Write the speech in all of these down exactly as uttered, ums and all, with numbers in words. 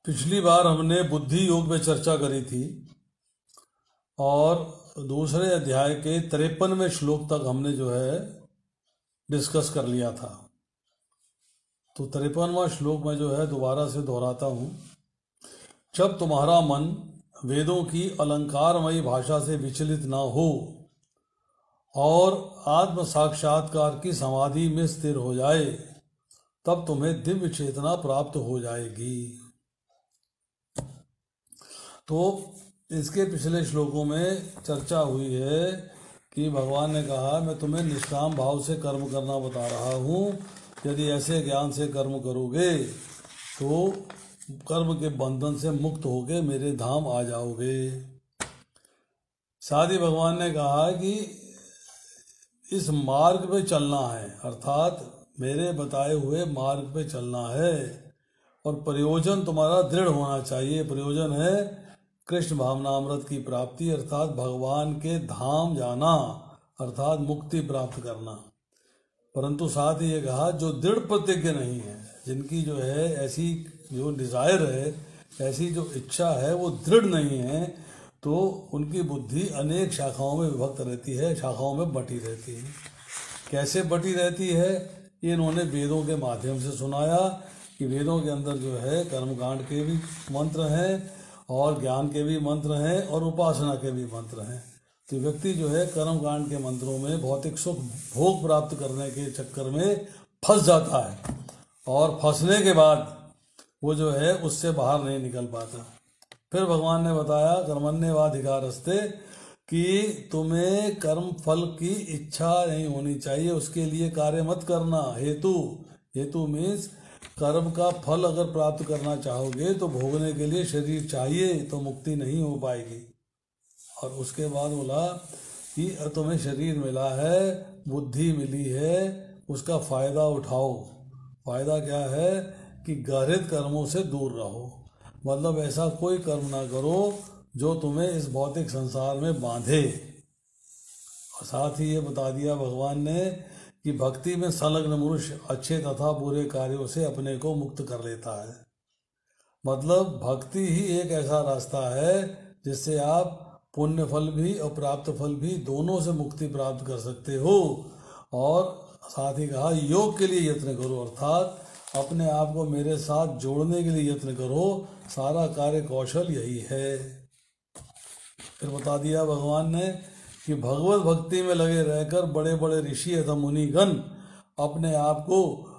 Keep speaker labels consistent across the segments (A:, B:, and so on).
A: पिछली बार हमने बुद्धि योग में चर्चा करी थी और दूसरे अध्याय के तिरपनवें श्लोक तक हमने जो है डिस्कस कर लिया था। तो तिरपनवां श्लोक में जो है दोबारा से दोहराता हूँ। जब तुम्हारा मन वेदों की अलंकारमयी भाषा से विचलित ना हो और आत्म साक्षात्कार की समाधि में स्थिर हो जाए, तब तुम्हें दिव्य चेतना प्राप्त हो जाएगी। तो इसके पिछले श्लोकों में चर्चा हुई है कि भगवान ने कहा मैं तुम्हें निष्काम भाव से कर्म करना बता रहा हूँ। यदि ऐसे ज्ञान से कर्म करोगे तो कर्म के बंधन से मुक्त होके मेरे धाम आ जाओगे। साथ ही भगवान ने कहा कि इस मार्ग पे चलना है, अर्थात मेरे बताए हुए मार्ग पे चलना है और प्रयोजन तुम्हारा दृढ़ होना चाहिए। प्रयोजन है कृष्ण भावनामृत की प्राप्ति, अर्थात भगवान के धाम जाना, अर्थात मुक्ति प्राप्त करना। परंतु साथ ही ये कहा जो दृढ़ प्रतिज्ञ नहीं है, जिनकी जो है ऐसी जो डिजायर है, ऐसी जो इच्छा है वो दृढ़ नहीं है, तो उनकी बुद्धि अनेक शाखाओं में विभक्त रहती है, शाखाओं में बटी रहती है। कैसे बटी रहती है ये इन्होंने वेदों के माध्यम से सुनाया कि वेदों के अंदर जो है कर्मकांड के भी मंत्र हैं और ज्ञान के भी मंत्र हैं और उपासना के भी मंत्र हैं। तो व्यक्ति जो है कर्मकांड के मंत्रों में भौतिक सुख भोग प्राप्त करने के चक्कर में फंस जाता है और फंसने के बाद वो जो है उससे बाहर नहीं निकल पाता। फिर भगवान ने बताया कर्मण्येवाधिकारस्ते कि तुम्हें कर्म फल की इच्छा नहीं होनी चाहिए, उसके लिए कार्य मत करना। हेतु हेतु मीन्स कर्म का फल अगर प्राप्त करना चाहोगे तो भोगने के लिए शरीर चाहिए, तो मुक्ति नहीं हो पाएगी। और उसके बाद बोला कि तुम्हें शरीर मिला है, बुद्धि मिली है, उसका फायदा उठाओ। फायदा क्या है कि गहरित कर्मों से दूर रहो, मतलब ऐसा कोई कर्म ना करो जो तुम्हें इस भौतिक संसार में बांधे। और साथ ही ये बता दिया भगवान ने कि भक्ति में संलग्न मनुष्य अच्छे तथा बुरे कार्यों से अपने को मुक्त कर लेता है। मतलब भक्ति ही एक ऐसा रास्ता है जिससे आप पुण्य फल भी और प्राप्त फल भी दोनों से मुक्ति प्राप्त कर सकते हो। और साथ ही कहा योग के लिए यत्न करो, अर्थात अपने आप को मेरे साथ जोड़ने के लिए यत्न करो। सारा कार्य कौशल यही है। फिर बता दिया भगवान ने कि भगवत भक्ति में लगे रहकर बड़े बड़े ऋषि अथवा मुनिगण अपने आप को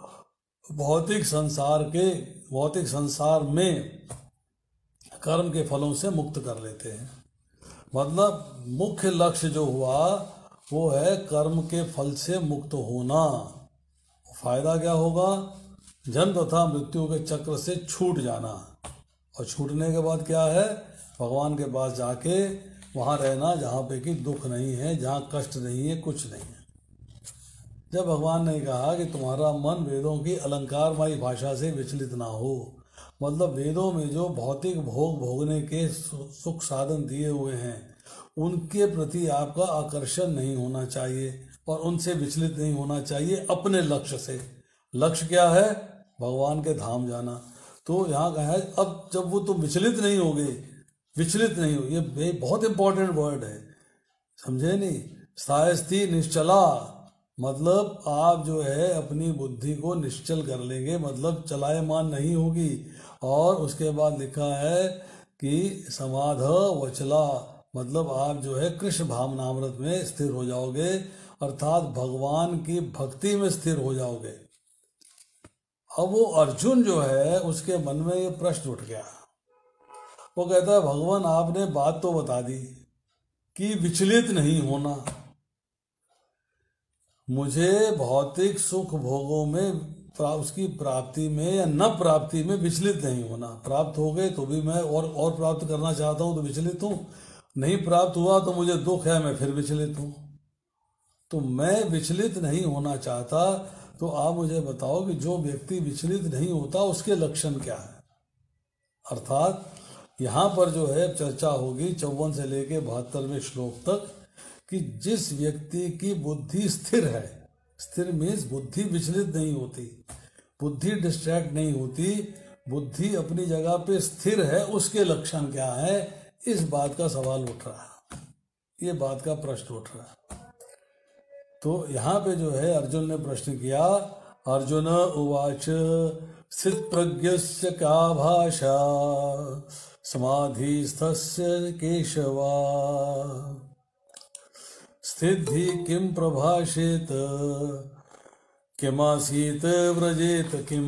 A: भौतिक संसार के भौतिक संसार में कर्म के फलों से मुक्त कर लेते हैं। मतलब मुख्य लक्ष्य जो हुआ वो है कर्म के फल से मुक्त होना। फायदा क्या होगा? जन्म तथा मृत्यु के चक्र से छूट जाना। और छूटने के बाद क्या है? भगवान के पास जाके वहाँ रहना जहाँ पे कि दुख नहीं है, जहाँ कष्ट नहीं है, कुछ नहीं है। जब भगवान ने कहा कि तुम्हारा मन वेदों की अलंकारमयी भाषा से विचलित ना हो, मतलब वेदों में जो भौतिक भोग भोगने के सुख साधन दिए हुए हैं उनके प्रति आपका आकर्षण नहीं होना चाहिए और उनसे विचलित नहीं होना चाहिए अपने लक्ष्य से। लक्ष्य क्या है? भगवान के धाम जाना। तो यहाँ कहा है अब जब वो तुम विचलित नहीं होगे, विचलित नहीं हो, ये बहुत इंपॉर्टेंट वर्ड है, समझे नहीं? स्थायस्थि निश्चला, मतलब आप जो है अपनी बुद्धि को निश्चल कर लेंगे, मतलब चलायमान नहीं होगी। और उसके बाद लिखा है कि समाध वचला, मतलब आप जो है कृष्ण भावनामृत में स्थिर हो जाओगे, अर्थात भगवान की भक्ति में स्थिर हो जाओगे। अब वो अर्जुन जो है उसके मन में ये प्रश्न उठ गया। वो कहता है भगवान आपने बात तो बता दी कि विचलित नहीं होना, मुझे भौतिक सुख भोगों में उसकी प्राप्ति में या न प्राप्ति में विचलित नहीं होना। प्राप्त हो गए तो भी मैं और और प्राप्त करना चाहता हूं तो विचलित हूं, नहीं प्राप्त हुआ तो मुझे दुख है, मैं फिर विचलित हूं। तो मैं विचलित नहीं होना चाहता। तो आप मुझे बताओ कि जो व्यक्ति विचलित नहीं होता उसके लक्षण क्या है? अर्थात यहाँ पर जो है चर्चा होगी चौवन से लेके बहत्तरवें श्लोक तक कि जिस व्यक्ति की बुद्धि स्थिर है, स्थिर मीन्स बुद्धि विचलित नहीं होती, बुद्धि डिस्ट्रैक्ट नहीं होती, बुद्धि अपनी जगह पे स्थिर है, उसके लक्षण क्या है, इस बात का सवाल उठ रहा है, ये बात का प्रश्न उठ रहा है। तो यहाँ पे जो है अर्जुन ने प्रश्न किया, अर्जुन उवाच स्थित प्रज्ञस्य का भाषा समाधिस्थस्य केशवा स्थिति किम प्रभाषेत किमासीत व्रजेत किम।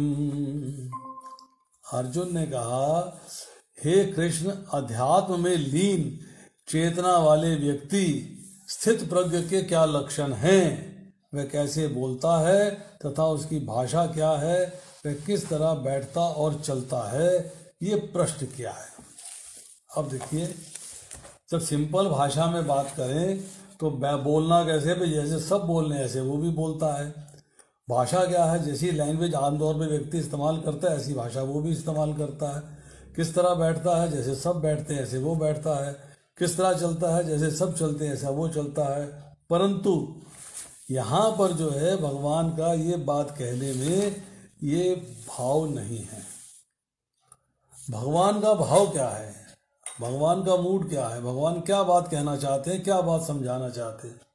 A: अर्जुन ने कहा, हे कृष्ण, अध्यात्म में लीन चेतना वाले व्यक्ति स्थित प्रज्ञ के क्या लक्षण हैं, वह कैसे बोलता है तथा उसकी भाषा क्या है, वह किस तरह बैठता और चलता है, ये प्रश्न किया है। अब देखिए, जब सिंपल भाषा में बात करें तो बोलना कैसे, भाई जैसे सब बोल रहे हैं ऐसे वो भी बोलता है। भाषा क्या है, जैसी लैंग्वेज आमतौर पे व्यक्ति इस्तेमाल करता है ऐसी भाषा वो भी इस्तेमाल करता है। किस तरह बैठता है, जैसे सब बैठते हैं ऐसे वो बैठता है। किस तरह चलता है, जैसे सब चलते हैं ऐसा वो चलता है। परंतु यहाँ पर जो है भगवान का ये बात कहने में ये भाव नहीं है। भगवान का भाव क्या है, भगवान का मूड क्या है, भगवान क्या बात कहना चाहते हैं, क्या बात समझाना चाहते हैं।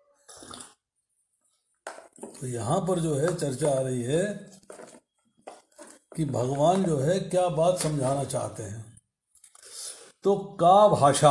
A: तो यहाँ पर जो है चर्चा आ रही है कि भगवान जो है क्या बात समझाना चाहते हैं। तो का भाषा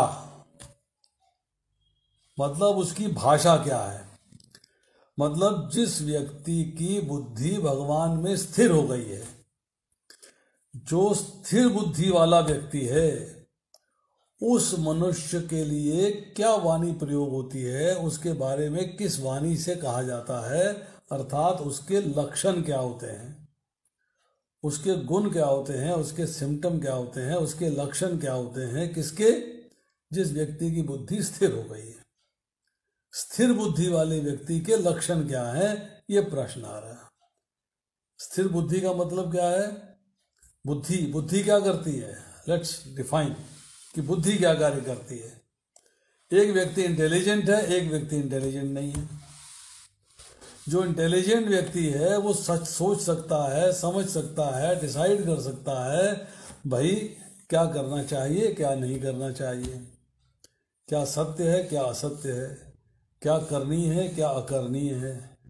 A: मतलब उसकी भाषा क्या है, मतलब जिस व्यक्ति की बुद्धि भगवान में स्थिर हो गई है, जो स्थिर बुद्धि वाला व्यक्ति है, उस मनुष्य के लिए क्या वाणी प्रयोग होती है, उसके बारे में किस वाणी से कहा जाता है, अर्थात उसके लक्षण क्या होते हैं, उसके गुण क्या होते हैं, उसके सिम्टम क्या होते हैं, उसके लक्षण क्या होते हैं, किसके, जिस व्यक्ति की बुद्धि स्थिर हो गई है। स्थिर बुद्धि वाले व्यक्ति के लक्षण क्या है, ये प्रश्न आ रहा है। स्थिर बुद्धि का मतलब क्या है, बुद्धि बुद्धि क्या करती है, लेट्स डिफाइन कि बुद्धि क्या कार्य करती है। एक व्यक्ति इंटेलिजेंट है, एक व्यक्ति इंटेलिजेंट नहीं है। जो इंटेलिजेंट व्यक्ति है वो सच सोच सकता है, समझ सकता है, डिसाइड कर सकता है भाई क्या करना चाहिए क्या नहीं करना चाहिए, क्या सत्य है क्या असत्य है, क्या करनी है क्या अकरनी है,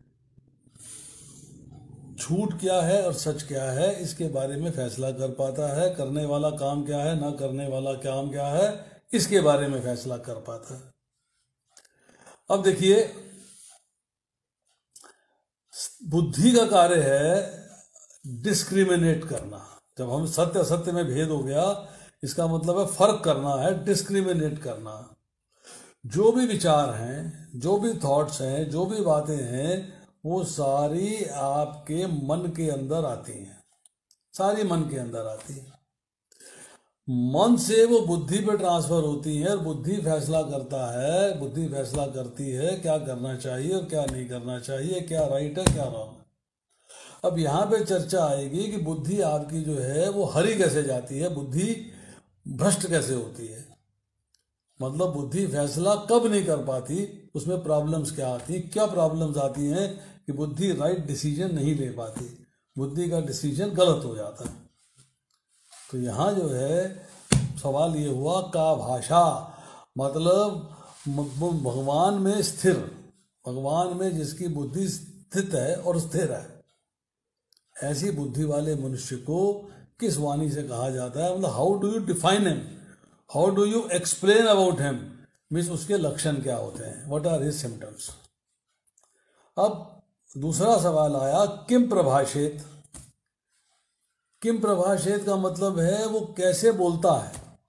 A: झूठ क्या है और सच क्या है, इसके बारे में फैसला कर पाता है। करने वाला काम क्या है, ना करने वाला काम क्या है, इसके बारे में फैसला कर पाता है। अब देखिए, बुद्धि का कार्य है डिस्क्रिमिनेट करना। जब हम सत्य असत्य में भेद हो गया, इसका मतलब है फर्क करना है, डिस्क्रिमिनेट करना। जो भी विचार हैं, जो भी थॉट्स हैं, जो भी बातें हैं, वो सारी आपके मन के अंदर आती हैं, सारी मन के अंदर आती हैं। मन से वो बुद्धि पे ट्रांसफर होती है और बुद्धि फैसला करता है, बुद्धि फैसला करती है क्या करना चाहिए और क्या नहीं करना चाहिए, क्या राइट है क्या रॉन्ग है। अब यहाँ पे चर्चा आएगी कि बुद्धि आपकी जो है वो हरी कैसे जाती है, बुद्धि भ्रष्ट कैसे होती है, मतलब बुद्धि फैसला कब नहीं कर पाती, उसमें प्रॉब्लम्स क्या आती, क्या प्रॉब्लम्स आती हैं कि बुद्धि राइट डिसीजन नहीं ले पाती, बुद्धि का डिसीजन गलत हो जाता है। तो यहाँ जो है सवाल ये हुआ का भाषा, मतलब भगवान में स्थिर, भगवान में जिसकी बुद्धि स्थित है और स्थिर है, ऐसी बुद्धि वाले मनुष्य को किस वाणी से कहा जाता है, मतलब how do you define him, how do you explain about him, means उसके लक्षण क्या होते हैं, व्हाट आर हिज सिम्टम्स। अब दूसरा सवाल आया किम प्रभाषेत। किम प्रभाषेत का मतलब है वो कैसे बोलता है,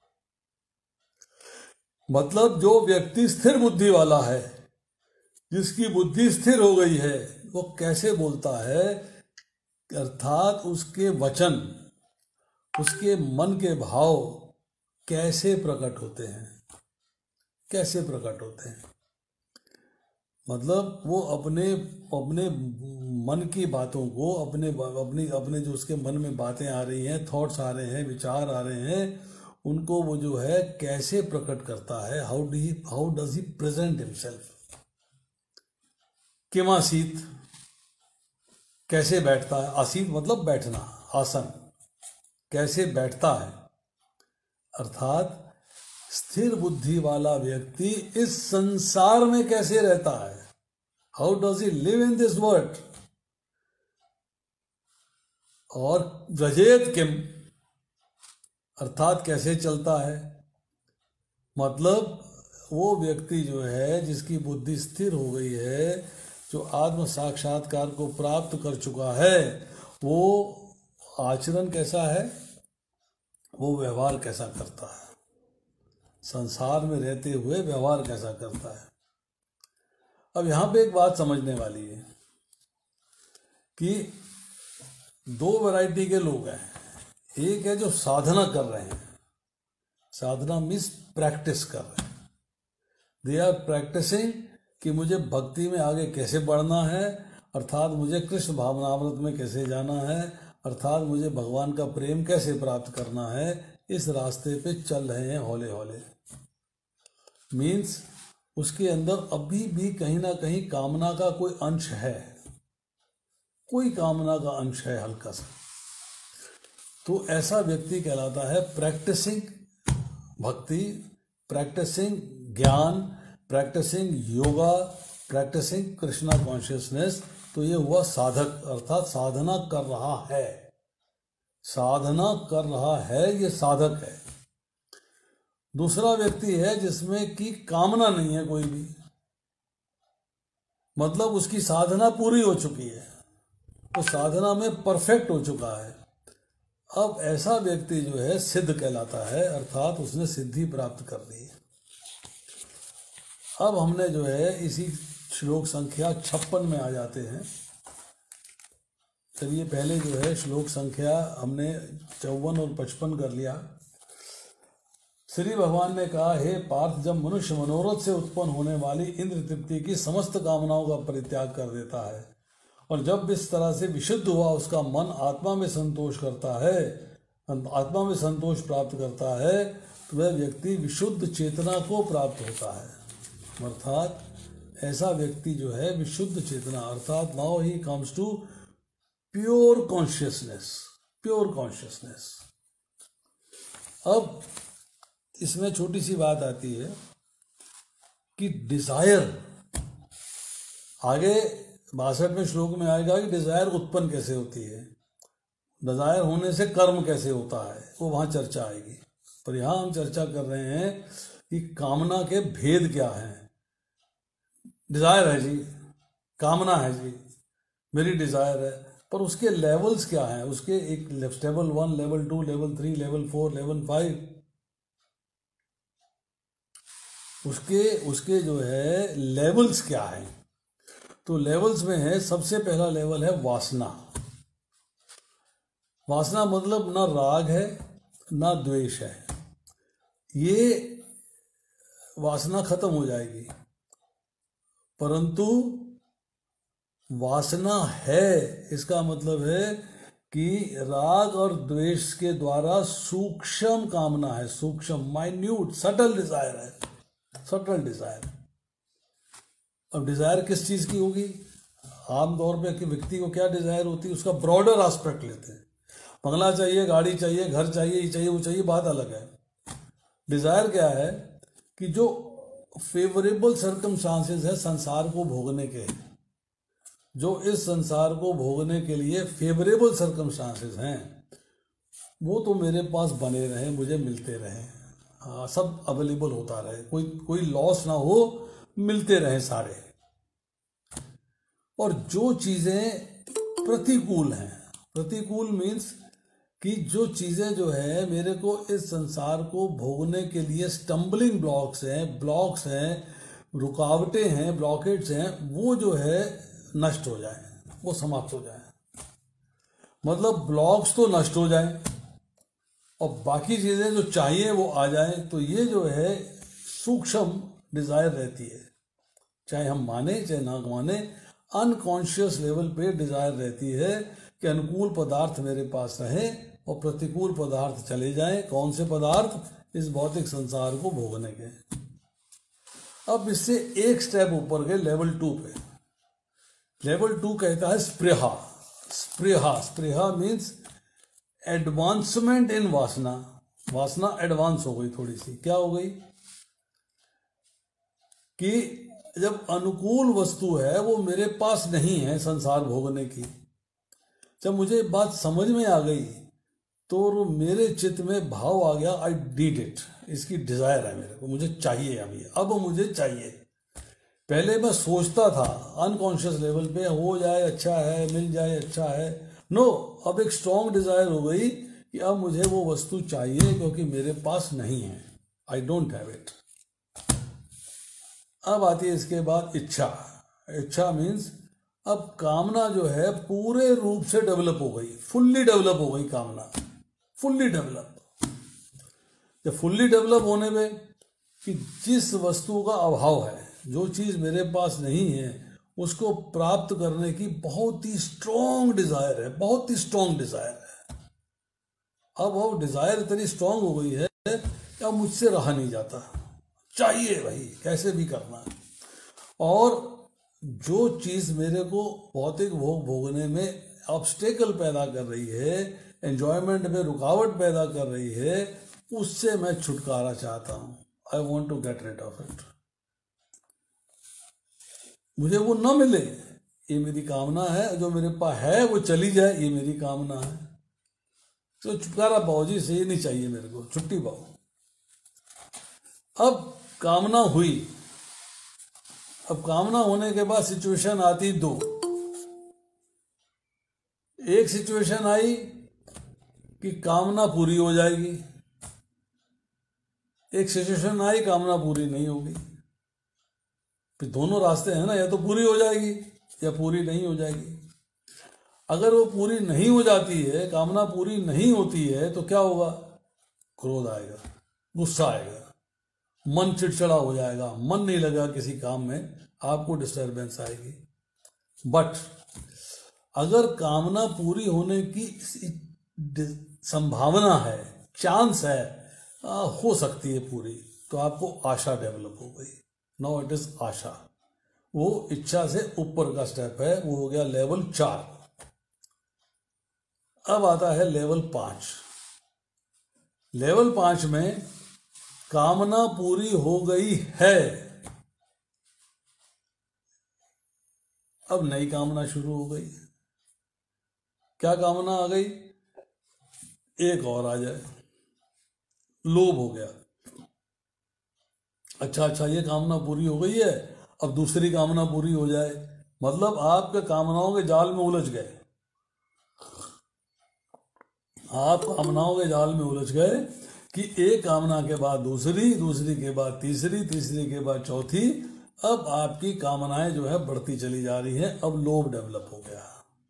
A: मतलब जो व्यक्ति स्थिर बुद्धि वाला है, जिसकी बुद्धि स्थिर हो गई है, वो कैसे बोलता है, अर्थात उसके वचन, उसके मन के भाव कैसे प्रकट होते हैं, कैसे प्रकट होते हैं, मतलब वो अपने अपने मन की बातों को, अपने अपनी अपने जो उसके मन में बातें आ रही हैं, थॉट्स आ रहे हैं, विचार आ रहे हैं, उनको वो जो है कैसे प्रकट करता है, how do he how does he present himself. किमासीत कैसे बैठता है, आसीत मतलब बैठना, आसन, कैसे बैठता है, अर्थात स्थिर बुद्धि वाला व्यक्ति इस संसार में कैसे रहता है, how does he live in this world, और व्रजेत किम, अर्थात कैसे चलता है, मतलब वो व्यक्ति जो है जिसकी बुद्धि स्थिर हो गई है, जो आत्म साक्षात्कार को प्राप्त कर चुका है, वो आचरण कैसा है, वो व्यवहार कैसा करता है, संसार में रहते हुए व्यवहार कैसा करता है। अब यहाँ पे एक बात समझने वाली है कि दो वैरायटी के लोग हैं। एक है जो साधना कर रहे हैं, साधना मीन्स प्रैक्टिस कर रहे हैं, दे आर प्रैक्टिसिंग कि मुझे भक्ति में आगे कैसे बढ़ना है, अर्थात मुझे कृष्ण भावनामृत में कैसे जाना है, अर्थात मुझे भगवान का प्रेम कैसे प्राप्त करना है, इस रास्ते पे चल रहे हैं हौले हौले। मीन्स उसके अंदर अभी भी कहीं ना कहीं कामना का कोई अंश है, कोई कामना का अंश है हल्का सा, तो ऐसा व्यक्ति कहलाता है practising bhakti, practising gyan, practising yoga, practising Krishna consciousness. तो ये हुआ साधक, अर्थात साधना कर रहा है, साधना कर रहा है, ये साधक है। दूसरा व्यक्ति है जिसमें की कामना नहीं है कोई भी, मतलब उसकी साधना पूरी हो चुकी है, वो तो साधना में परफेक्ट हो चुका है। अब ऐसा व्यक्ति जो है सिद्ध कहलाता है, अर्थात उसने सिद्धि प्राप्त कर ली है। अब हमने जो है इसी श्लोक संख्या छप्पन में आ जाते हैं। चलिए पहले जो है श्लोक संख्या हमने चौवन और पचपन कर लिया। श्री भगवान ने कहा, हे पार्थ, जब मनुष्य मनोरथ से उत्पन्न होने वाली इंद्र तृप्ति की समस्त कामनाओं का परित्याग कर देता है और जब इस तरह से विशुद्ध हुआ उसका मन आत्मा में संतोष करता है, आत्मा में संतोष प्राप्त करता है, तो वह व्यक्ति विशुद्ध चेतना को प्राप्त होता है। अर्थात ऐसा व्यक्ति जो है विशुद्ध चेतना, अर्थात now he comes to pure consciousness, pure consciousness. अब इसमें छोटी सी बात आती है कि डिजायर, आगे बासठवें श्लोक में आएगा कि डिजायर उत्पन्न कैसे होती है, डिजायर होने से कर्म कैसे होता है, वो वहां चर्चा आएगी। पर यहां हम चर्चा कर रहे हैं कि कामना के भेद क्या हैं। डिजायर है जी, कामना है जी, मेरी डिजायर है, पर उसके लेवल्स क्या हैं, उसके एक level one, level two, level three, level four, level five, उसके उसके जो है लेवल्स क्या हैं। तो लेवल्स में है, सबसे पहला लेवल है वासना। वासना मतलब ना राग है ना द्वेष है, ये वासना खत्म हो जाएगी। परंतु वासना है, इसका मतलब है कि राग और द्वेष के द्वारा सूक्ष्म कामना है, सूक्ष्म, माइन्यूट, सटल डिजायर है, सटल डिजायर। अब डिजायर किस चीज की होगी? आमतौर पे कि व्यक्ति को क्या डिजायर होती है, उसका ब्रॉडर एस्पेक्ट लेते हैं। बंगला चाहिए, गाड़ी चाहिए, घर चाहिए, ये चाहिए, वो चाहिए, बात अलग है। डिजायर क्या है कि जो फेवरेबल सर्कमस्टांसेस है संसार को भोगने के, जो इस संसार को भोगने के लिए फेवरेबल सर्कमस्टांसेस हैं, वो तो मेरे पास बने रहे, मुझे मिलते रहे, हाँ, सब अवेलेबल होता रहे, कोई कोई लॉस ना हो, मिलते रहे सारे। और जो चीजें प्रतिकूल हैं, प्रतिकूल मीन्स कि जो चीजें जो है मेरे को इस संसार को भोगने के लिए स्टम्बलिंग ब्लॉक्स हैं, ब्लॉक्स हैं, रुकावटें हैं, ब्लॉकेट्स हैं, वो जो है नष्ट हो जाए, वो समाप्त हो जाए। मतलब ब्लॉक्स तो नष्ट हो जाए और बाकी चीजें जो चाहिए वो आ जाए। तो ये जो है सूक्ष्म डिजायर रहती है, चाहे हम माने चाहे ना माने, अनकॉन्शियस लेवल पे डिजायर रहती है कि अनुकूल पदार्थ मेरे पास रहे और प्रतिकूल पदार्थ चले जाएं। कौन से पदार्थ? इस भौतिक संसार को भोगने के। अब इससे एक स्टेप ऊपर गए लेवल टू पे। लेवल टू कहता है स्पृहा। स्पृहा, स्पृहा मीन्स एडवांसमेंट इन वासना, वासना एडवांस हो गई थोड़ी सी, क्या हो गई कि जब अनुकूल वस्तु है वो मेरे पास नहीं है संसार भोगने की, जब मुझे बात समझ में आ गई तो मेरे चित्त में भाव आ गया, आई नीड इट, इसकी डिजायर है मेरे को, मुझे चाहिए अभी, अब मुझे चाहिए। पहले मैं सोचता था अनकॉन्शियस लेवल पे, हो जाए अच्छा है, मिल जाए अच्छा है, नो no, अब एक स्ट्रॉन्ग डिजायर हो गई कि अब मुझे वो वस्तु चाहिए क्योंकि मेरे पास नहीं है, आई डोंट हैव इट। अब आती है इसके बाद इच्छा। इच्छा मीन्स अब कामना जो है पूरे रूप से डेवलप हो गई, फुल्ली डेवलप हो गई कामना, फुल्ली डेवलप। जब फुल्ली डेवलप होने में कि जिस वस्तु का अभाव है, जो चीज मेरे पास नहीं है, उसको प्राप्त करने की बहुत ही स्ट्रॉन्ग डिजायर है, बहुत ही स्ट्रॉन्ग डिजायर है। अब वो डिजायर इतनी स्ट्रॉन्ग हो गई है कि अब मुझसे रहा नहीं जाता, चाहिए भाई, कैसे भी करना है। और जो चीज मेरे को भौतिक भोग भोगने में ऑब्स्टेकल पैदा कर रही है, एंजॉयमेंट में रुकावट पैदा कर रही है, उससे मैं छुटकारा चाहता हूं। I want to get rid of it. मुझे वो न मिले, ये मेरी कामना है, जो मेरे पास है वो चली जाए, ये मेरी कामना है। तो छुटकारा पाओ जी, से नहीं चाहिए मेरे को, छुट्टी पाओ। अब कामना हुई, अब कामना होने के बाद सिचुएशन आती दो। एक सिचुएशन आई कि कामना पूरी हो जाएगी, एक सिचुएशन आई कामना पूरी नहीं होगी। फिर दोनों रास्ते हैं ना, या तो पूरी हो जाएगी या पूरी नहीं हो जाएगी। अगर वो पूरी नहीं हो जाती है, कामना पूरी नहीं होती है, तो क्या होगा? क्रोध आएगा, गुस्सा आएगा, मन चिड़चिड़ा हो जाएगा, मन नहीं लगा किसी काम में, आपको डिस्टर्बेंस आएगी। बट अगर कामना पूरी होने की संभावना है, चांस है, आ, हो सकती है पूरी, तो आपको आशा डेवलप हो गई। Now it is asha. वो इच्छा से ऊपर का स्टेप है, वो हो गया लेवल चार। अब आता है लेवल पांच। लेवल पांच में कामना पूरी हो गई है, अब नई कामना शुरू हो गई। क्या कामना आ गई? एक और आ जाए, लोभ हो गया। अच्छा अच्छा, ये कामना पूरी हो गई है, अब दूसरी कामना पूरी हो जाए। मतलब आपके कामनाओं के जाल में उलझ गए, आप कामनाओं के जाल में उलझ गए कि एक कामना के बाद दूसरी, दूसरी के बाद तीसरी, तीसरी के बाद चौथी। अब आपकी कामनाएं जो है बढ़ती चली जा रही हैं। अब लोभ डेवलप हो गया,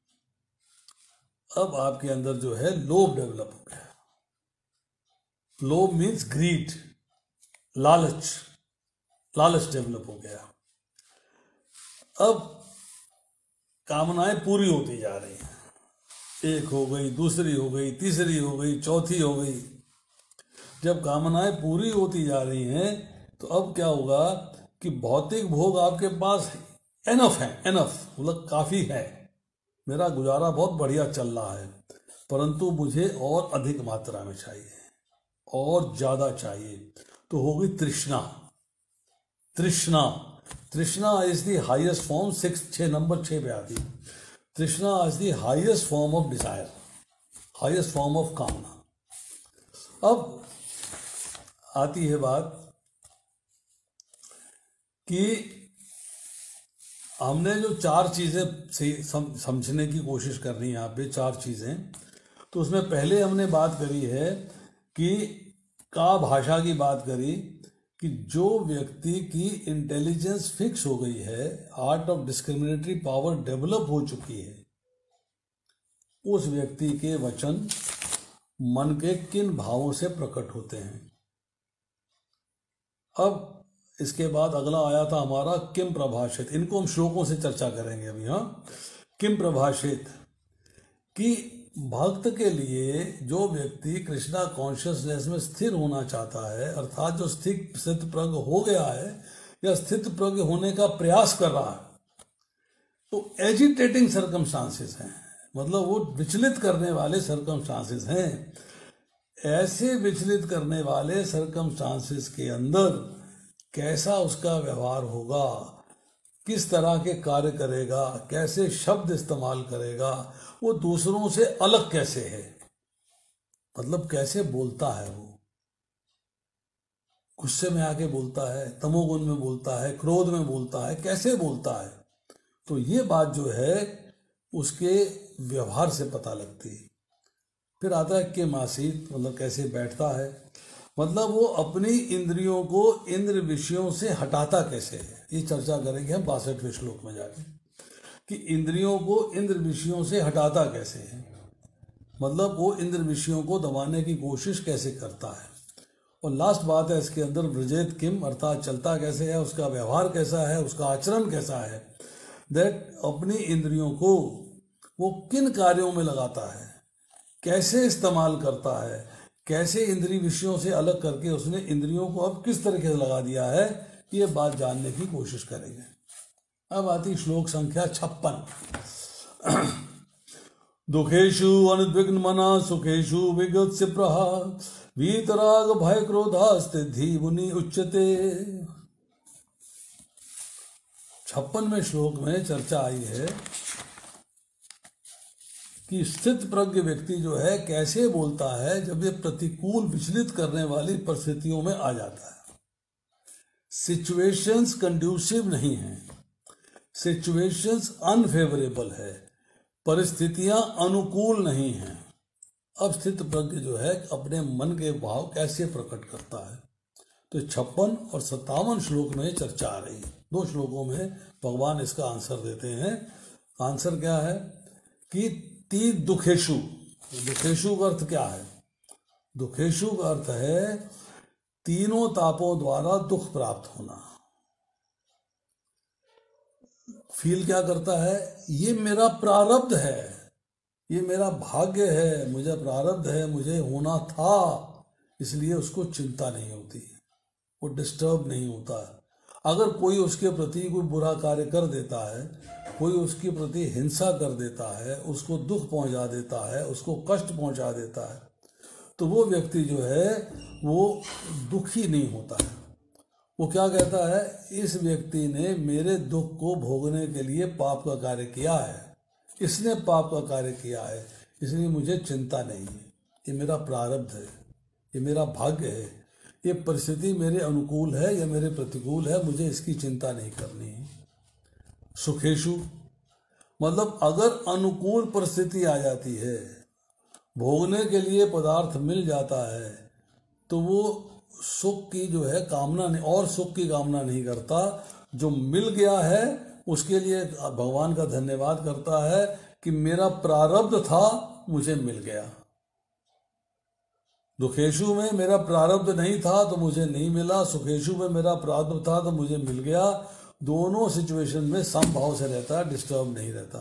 A: अब आपके अंदर जो है लोभ डेवलप हो गया। लोभ मीन्स ग्रीड, लालच, लालच डेवलप हो गया। अब कामनाएं पूरी होती जा रही हैं, एक हो गई, दूसरी हो गई, तीसरी हो गई, चौथी हो गई। जब कामनाएं पूरी होती जा रही हैं तो अब क्या होगा कि भौतिक भोग आपके पास एनफ है, एनफ मतलब काफी है, मेरा गुजारा बहुत बढ़िया चल रहा है, परंतु मुझे और अधिक मात्रा में चाहिए, और ज्यादा चाहिए। तो होगी तृष्णा। तृष्णा, trishna is the highest form, six छह नंबर छह पे आती है। Trishna is the highest form of desire, highest form of kamna. अब आती है बात कि हमने जो चार चीजें समझने की कोशिश करनी है यहाँ पे, चार चीजें, तो उसमें पहले हमने बात करी है कि का भाषा की बात करी कि जो व्यक्ति की इंटेलिजेंस फिक्स हो गई है, art of discriminatory power develop हो चुकी है, उस व्यक्ति के वचन मन के किन भावों से प्रकट होते हैं। अब इसके बाद अगला आया था हमारा किम प्रभाषित। इनको हम श्लोकों से चर्चा करेंगे अभी। हाँ, किम प्रभाषित कि भक्त के लिए, जो व्यक्ति कृष्णा कॉन्शियसनेस में स्थिर होना चाहता है, अर्थात जो स्थित स्थित प्रज्ञ हो गया है या स्थित प्रज्ञ होने का प्रयास कर रहा है, तो एजिटेटिंग सर्कमस्टांसेस हैं, मतलब वो विचलित करने वाले सर्कमस्टांसेस हैं। ऐसे विचलित करने वाले सर्कमस्टांसेस के अंदर कैसा उसका व्यवहार होगा, किस तरह के कार्य करेगा, कैसे शब्द इस्तेमाल करेगा, वो दूसरों से अलग कैसे है, मतलब कैसे बोलता है, वो गुस्से में आके बोलता है, तमोगुण में बोलता है, क्रोध में बोलता है, कैसे बोलता है। तो ये बात जो है उसके व्यवहार से पता लगती है। फिर आता है कि मासीत, मतलब कैसे बैठता है, मतलब वो अपनी इंद्रियों को इंद्र विषयों से हटाता कैसे है। ये चर्चा करेंगे हम बासठवें श्लोक में जाके कि इंद्रियों को इंद्र विषयों से हटाता कैसे है, मतलब वो इंद्र विषयों को दबाने की कोशिश कैसे करता है। और लास्ट बात है इसके अंदर ब्रजेत किम, अर्थात चलता कैसे है, उसका व्यवहार कैसा है, उसका आचरण कैसा है। दैट अपनी इंद्रियों को वो किन कार्यों में लगाता है, कैसे इस्तेमाल करता है, कैसे इंद्रिय विषयों से अलग करके उसने इंद्रियों को अब किस तरीके से लगा दिया है, ये बात जानने की कोशिश करेंगे। अब आती श्लोक संख्या छप्पन। दुखेशु अनुद्विग्न मना सुखेशु विगत से प्रहा वीतराग भय क्रोधास्ति मुनि उच्यते। छप्पनवें श्लोक में चर्चा आई है कि स्थित प्रज्ञ व्यक्ति जो है कैसे बोलता है जब ये प्रतिकूल विचलित करने वाली परिस्थितियों में आ जाता है। सिचुएशंस कंड्यूसिव नहीं है, सिचुएशंस अनफेवरेबल है, परिस्थितियां अनुकूल नहीं हैं। अब स्थित प्रज्ञ जो है अपने मन के भाव कैसे प्रकट करता है, तो छप्पन और सत्तावन श्लोक में चर्चा आ रही है। दो श्लोकों में भगवान इसका आंसर देते हैं। आंसर क्या है कि ती दुखेशु, दुखेशु का अर्थ क्या है, दुखेशु का अर्थ है तीनों तापों द्वारा दुख प्राप्त होना। फील क्या करता है, ये मेरा प्रारब्ध है, ये मेरा भाग्य है, मुझे प्रारब्ध है, मुझे होना था, इसलिए उसको चिंता नहीं होती, वो डिस्टर्ब नहीं होता है। अगर कोई उसके प्रति कोई बुरा कार्य कर देता है, कोई उसके प्रति हिंसा कर देता है, उसको दुख पहुंचा देता है, उसको कष्ट पहुंचा देता है, तो वो व्यक्ति जो है वो दुखी नहीं होता है। वो क्या कहता है, इस व्यक्ति ने मेरे दुख को भोगने के लिए पाप का कार्य किया है, इसने पाप का कार्य किया है, इसलिए मुझे चिंता नहीं है, ये मेरा प्रारब्ध है, ये मेरा भाग्य है, ये परिस्थिति मेरे अनुकूल है या मेरे प्रतिकूल है, मुझे इसकी चिंता नहीं करनी है। सुखेशु मतलब अगर अनुकूल परिस्थिति आ जाती है, भोगने के लिए पदार्थ मिल जाता है, तो वो सुख की जो है कामना नहीं, और सुख की कामना नहीं करता, जो मिल गया है उसके लिए भगवान का धन्यवाद करता है कि मेरा प्रारब्ध था, मुझे मिल गया। दुखेशु में मेरा प्रारब्ध नहीं था तो मुझे नहीं मिला, सुखेशु में मेरा प्रारब्ध था तो मुझे मिल गया। दोनों सिचुएशन में समभाव से रहता है, डिस्टर्ब नहीं रहता।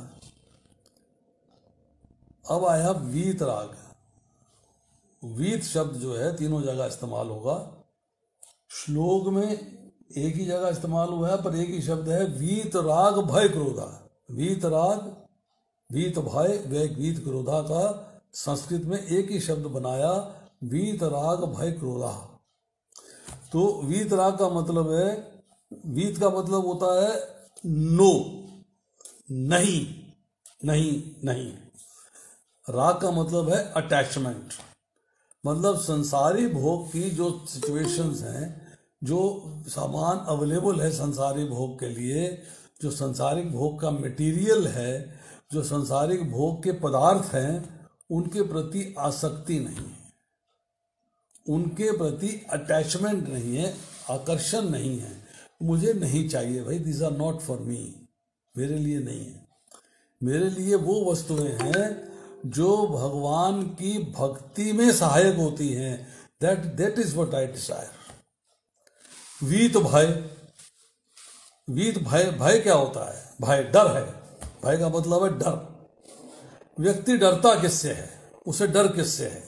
A: अब आया वीत राग। वीत शब्द जो है तीनों जगह इस्तेमाल होगा। श्लोक में एक ही जगह इस्तेमाल हुआ है, पर एक ही शब्द है, वीत राग भय क्रोधा। वीत राग, वीत भय, वीत क्रोधा का संस्कृत में एक ही शब्द बनाया, वीत राग भय क्रोधा। तो वीत राग का मतलब है, वीत का मतलब होता है नो, नहीं, नहीं, नहीं। राग का मतलब है अटैचमेंट, मतलब संसारी भोग की जो सिचुएशंस हैं, जो सामान अवेलेबल है संसारी भोग के लिए, जो संसारिक भोग का मटेरियल है, जो संसारिक भोग के पदार्थ हैं, उनके प्रति आसक्ति नहीं है, उनके प्रति अटैचमेंट नहीं है, आकर्षण नहीं है। मुझे नहीं चाहिए भाई, this are not for me, मेरे लिए नहीं है। मेरे लिए वो वस्तुएं हैं जो भगवान की भक्ति में सहायक होती हैं। That that is what I desire. वीत भय, वीत भय, भय क्या होता है, भय डर है। भय का मतलब है डर। व्यक्ति डरता किससे है, उसे डर किससे है?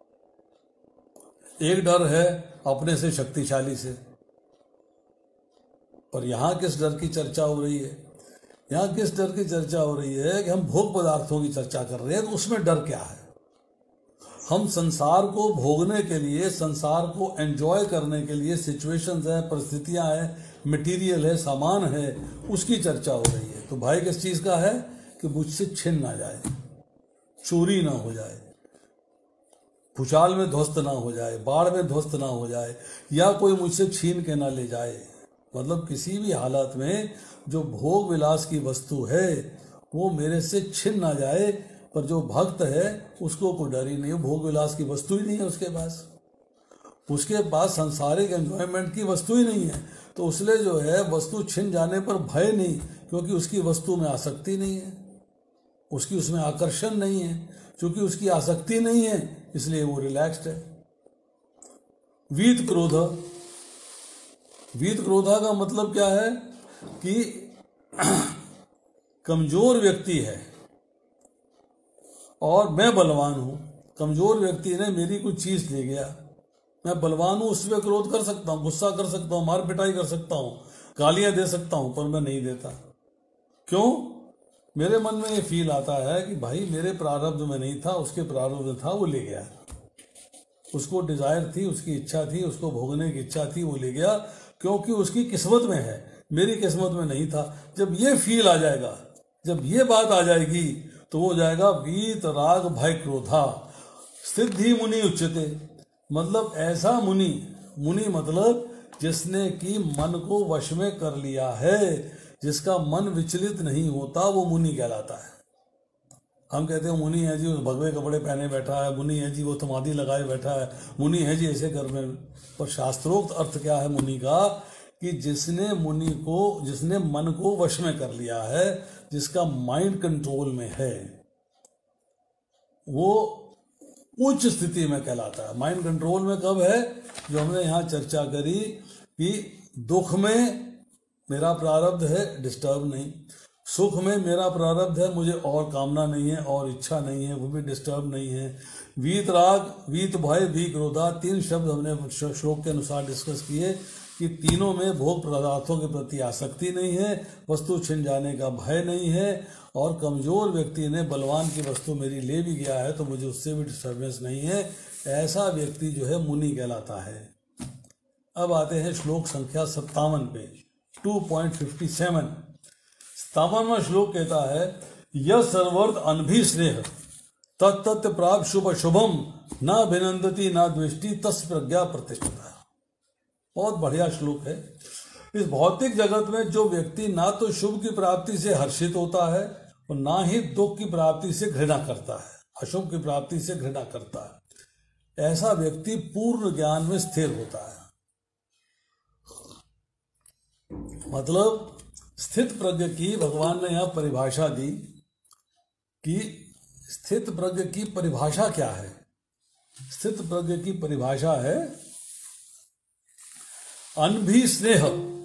A: एक डर है अपने से शक्तिशाली से, पर यहां किस डर की चर्चा हो रही है? यहाँ किस डर की चर्चा हो रही है कि हम भोग पदार्थों की चर्चा कर रहे हैं, तो उसमें डर क्या है? हम संसार को भोगने के लिए, संसार को एंजॉय करने के लिए सिचुएशंस है, परिस्थितियां है, मटेरियल है, सामान है, उसकी चर्चा हो रही है। तो भाई किस चीज का है कि मुझसे छिन ना जाए, चोरी ना हो जाए, भूचाल में ध्वस्त ना हो जाए, बाढ़ में ध्वस्त ना हो जाए, या कोई मुझसे छीन के ना ले जाए। मतलब किसी भी हालत में जो भोग विलास की वस्तु है वो मेरे से छिन ना जाए। पर जो भक्त है उसको कोई डर ही नहीं, भोग विलास की वस्तु ही नहीं है उसके पास, उसके पास संसारिक एंजॉयमेंट की वस्तु ही नहीं है, तो उसने जो है वस्तु छिन जाने पर भय नहीं, क्योंकि उसकी वस्तु में आसक्ति नहीं है, उसकी उसमें आकर्षण नहीं है। क्योंकि उसकी आसक्ति नहीं है इसलिए वो रिलैक्स्ड है। वीत क्रोध, वीत क्रोधा का मतलब क्या है कि कमजोर व्यक्ति है और मैं बलवान हूं। कमजोर व्यक्ति ने मेरी कुछ चीज ले गया, मैं बलवान हूं, उस पर क्रोध कर सकता हूं, गुस्सा कर सकता हूं, मार पिटाई कर सकता हूं, गालियां दे सकता हूं, पर मैं नहीं देता। क्यों? मेरे मन में ये फील आता है कि भाई मेरे प्रारब्ध में नहीं था, उसके प्रारब्ध में था, वो ले गया। उसको डिजायर थी, उसकी इच्छा थी, उसको भोगने की इच्छा थी, वो ले गया क्योंकि उसकी किस्मत में है, मेरी किस्मत में नहीं था। जब ये फील आ जाएगा, जब ये बात आ जाएगी, तो वो जाएगा वीत राग भय क्रोधा सिद्धि मुनि उच्चते। मतलब ऐसा मुनि, मुनि मतलब जिसने कि मन को वश में कर लिया है, जिसका मन विचलित नहीं होता, वो मुनि कहलाता है। हम कहते हैं मुनि है जी वो भगवे कपड़े पहने बैठा है, मुनि है जी वो समाधि लगाए बैठा है, मुनि है जी ऐसे घर में। पर शास्त्रोक्त अर्थ क्या है मुनि का? कि जिसने मुनि को, जिसने मन को वश में कर लिया है, जिसका माइंड कंट्रोल में है, वो उच्च स्थिति में कहलाता है। माइंड कंट्रोल में कब है? जो हमने यहाँ चर्चा करी कि दुख में मेरा प्रारब्ध है, डिस्टर्ब नहीं, सुख में मेरा प्रारब्ध है, मुझे और कामना नहीं है और इच्छा नहीं है, वो भी डिस्टर्ब नहीं है। वीत राग, वीत भय, वी क्रोधा, तीन शब्द हमने श्लोक के अनुसार डिस्कस किए कि तीनों में भोग पदार्थों के प्रति आसक्ति नहीं है, वस्तु छिन जाने का भय नहीं है, और कमजोर व्यक्ति ने बलवान की वस्तु मेरी ले भी गया है तो मुझे उससे भी डिस्टर्बेंस नहीं है। ऐसा व्यक्ति जो है मुनि कहलाता है। अब आते हैं श्लोक संख्या सत्तावन पे, टू पॉइंट फिफ्टी सेवन। सत्तावनवां श्लोक कहता है यह सर्वर्थ अनभि स्नेह तत्त प्राप्त शुभ शुभम न अभिनंदती न द्वेष्टि तस् प्रज्ञा प्रतिष्ठिता। बहुत बढ़िया श्लोक है। इस भौतिक जगत में जो व्यक्ति ना तो शुभ की प्राप्ति से हर्षित होता है और ना ही दुख की प्राप्ति से घृणा करता है, अशुभ की प्राप्ति से घृणा करता है, ऐसा व्यक्ति पूर्ण ज्ञान में स्थिर होता है। मतलब स्थित प्रज्ञ की भगवान ने यहां परिभाषा दी कि स्थित प्रज्ञ की परिभाषा क्या है? स्थित प्रज्ञ की परिभाषा है अनभि स्नेह।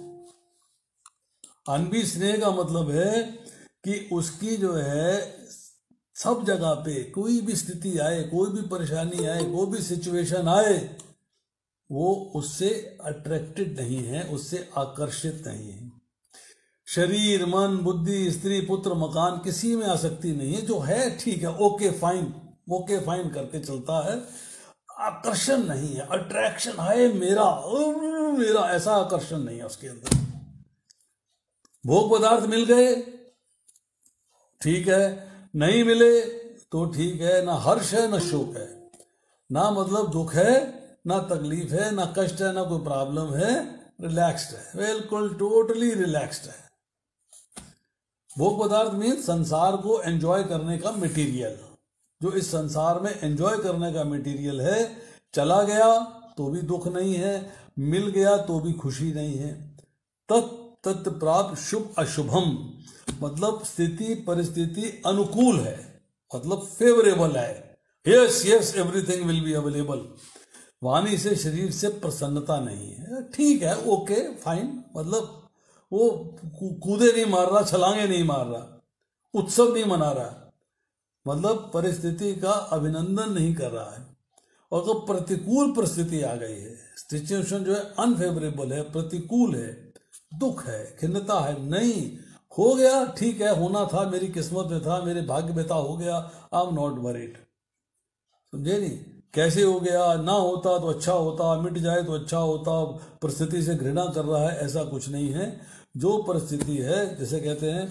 A: अनभि स्नेह का मतलब है कि उसकी जो है सब जगह पे कोई भी स्थिति आए, कोई भी परेशानी आए, कोई भी सिचुएशन आए, वो उससे अट्रैक्टेड नहीं है, उससे आकर्षित नहीं है। शरीर, मन, बुद्धि, स्त्री, पुत्र, मकान, किसी में आसक्ति नहीं है। जो है ठीक है, ओके फाइन, ओके फाइन करके चलता है। आकर्षण नहीं है, अट्रैक्शन है, मेरा मेरा ऐसा आकर्षण नहीं है उसके अंदर। भोग पदार्थ मिल गए ठीक है, नहीं मिले तो ठीक है, ना हर्ष है ना शोक है, ना मतलब दुख है ना तकलीफ है, ना कष्ट है, ना कोई प्रॉब्लम है, रिलैक्स्ड है, बिल्कुल टोटली रिलैक्स्ड है। भोग पदार्थ मीन संसार को एंजॉय करने का मटेरियल, जो इस संसार में एंजॉय करने का मटेरियल है। चला गया तो भी दुख नहीं है, मिल गया तो भी खुशी नहीं है। तत् तत् प्राप्त शुभ अशुभम, मतलब स्थिति परिस्थिति अनुकूल है, मतलब फेवरेबल है। Yes yes everything will be available. वाणी से शरीर से प्रसन्नता नहीं है, ठीक है, ओके फाइन, मतलब वो कूदे नहीं मार रहा, छलांगे नहीं मार रहा, उत्सव नहीं मना रहा, मतलब परिस्थिति का अभिनंदन नहीं कर रहा है। और तो प्रतिकूल परिस्थिति आ गई है, सिचुएशन जो है अनफेवरेबल है, प्रतिकूल है, दुख है, खिन्नता है, नहीं, हो गया, ठीक है, होना था, मेरी किस्मत में था, मेरे भाग्य में था, हो गया, आई एम नॉट वरीड। समझे नहीं? कैसे हो गया, ना होता तो अच्छा होता, मिट जाए तो अच्छा होता, परिस्थिति से घृणा कर रहा है, ऐसा कुछ नहीं है। जो परिस्थिति है, जैसे कहते हैं,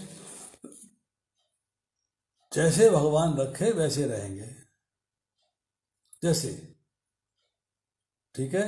A: जैसे भगवान रखे वैसे रहेंगे, जैसे, ठीक है।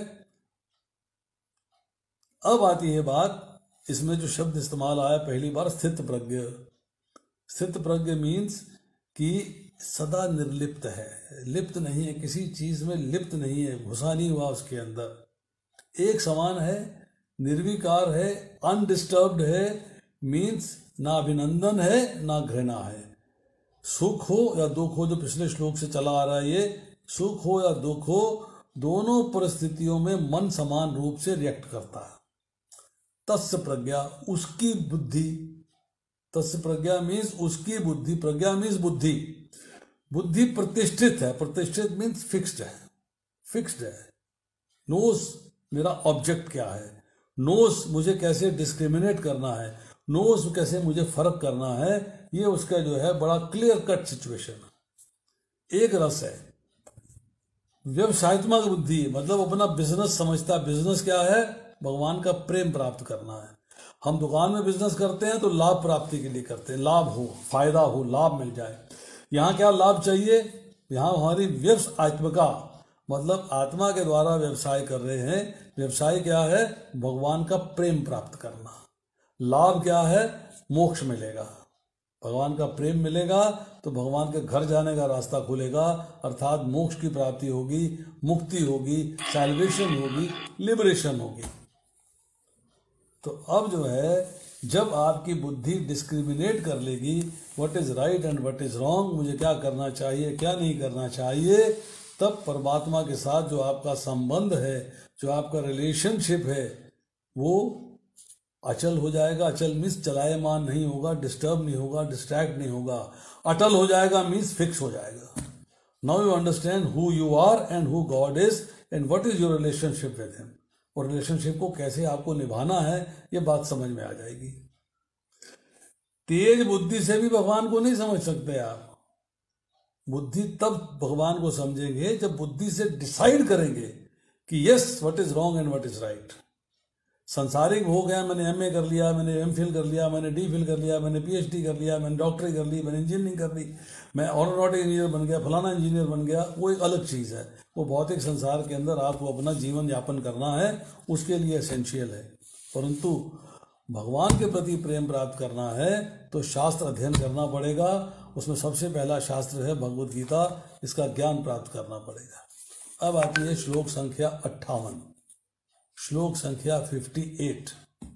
A: अब आती है बात, इसमें जो शब्द इस्तेमाल आया पहली बार, स्थित प्रज्ञ। स्थित प्रज्ञ मीन्स कि सदा निर्लिप्त है, लिप्त नहीं है, किसी चीज में लिप्त नहीं है, घुसा नहीं हुआ उसके अंदर, एक समान है, निर्विकार है, अनडिस्टर्ब्ड है। मीन्स ना अभिनंदन है ना घृणा है। सुख हो या दुख हो, जो पिछले श्लोक से चला आ रहा है, ये सुख हो या दुख हो, दोनों परिस्थितियों में मन समान रूप से रिएक्ट करता है। तस्य प्रज्ञा, उसकी बुद्धि, तस्य प्रज्ञा मीन्स उसकी बुद्धि, प्रज्ञा मीन्स बुद्धि। बुद्धि प्रतिष्ठित है, प्रतिष्ठित मीन्स फिक्स्ड है, फिक्स्ड है। नोस मेरा ऑब्जेक्ट क्या है, नोस मुझे कैसे डिस्क्रिमिनेट करना है, नोस कैसे मुझे फर्क करना है, ये उसका जो है बड़ा क्लियर कट सिचुएशन। एक रस है, व्यवसायत्मक बुद्धि, मतलब अपना बिजनेस समझता। बिजनेस क्या है? भगवान का प्रेम प्राप्त करना है। हम दुकान में बिजनेस करते हैं तो लाभ प्राप्ति के लिए करते हैं, लाभ हो, फायदा हो, लाभ मिल जाए। यहाँ क्या लाभ चाहिए? यहाँ हमारी व्यवसायत्मका, मतलब आत्मा के द्वारा व्यवसाय कर रहे हैं। व्यवसाय क्या है? भगवान का प्रेम प्राप्त करना। लाभ क्या है? मोक्ष मिलेगा, भगवान का प्रेम मिलेगा तो भगवान के घर जाने का रास्ता खुलेगा, अर्थात मोक्ष की प्राप्ति होगी, मुक्ति होगी, सैल्वेशन होगी, लिबरेशन होगी। तो अब जो है, जब आपकी बुद्धि डिस्क्रिमिनेट कर लेगी what is right and what is wrong, मुझे क्या करना चाहिए क्या नहीं करना चाहिए, तब परमात्मा के साथ जो आपका संबंध है, जो आपका रिलेशनशिप है, वो अचल हो जाएगा। अचल मीन्स चलायमान नहीं होगा, डिस्टर्ब नहीं होगा, डिस्ट्रैक्ट नहीं होगा। अटल हो जाएगा मीन्स फिक्स हो जाएगा। Now you understand who you are and who God is and what is your relationship with him. और रिलेशनशिप को कैसे आपको निभाना है, ये बात समझ में आ जाएगी। तेज बुद्धि से भी भगवान को नहीं समझ सकते आप। बुद्धि तब भगवान को समझेंगे जब बुद्धि से डिसाइड करेंगे कि yes what is wrong and what is right. संसारिक हो गया, मैंने एमए कर लिया, मैंने एमफिल कर लिया, मैंने डीफिल कर लिया, मैंने पीएचडी कर लिया, मैंने डॉक्टरी कर ली, मैंने इंजीनियरिंग कर ली, मैं एरोनॉटिक इंजीनियर बन गया, फलाना इंजीनियर बन गया, वो एक अलग चीज़ है। वो भौतिक संसार के अंदर आपको अपना जीवन यापन करना है, उसके लिए एसेंशियल है। परंतु भगवान के प्रति प्रेम प्राप्त करना है तो शास्त्र अध्ययन करना पड़ेगा। उसमें सबसे पहला शास्त्र है भगवद गीता, इसका ज्ञान प्राप्त करना पड़ेगा। अब आती है श्लोक संख्या अट्ठावन, श्लोक संख्या अट्ठावन।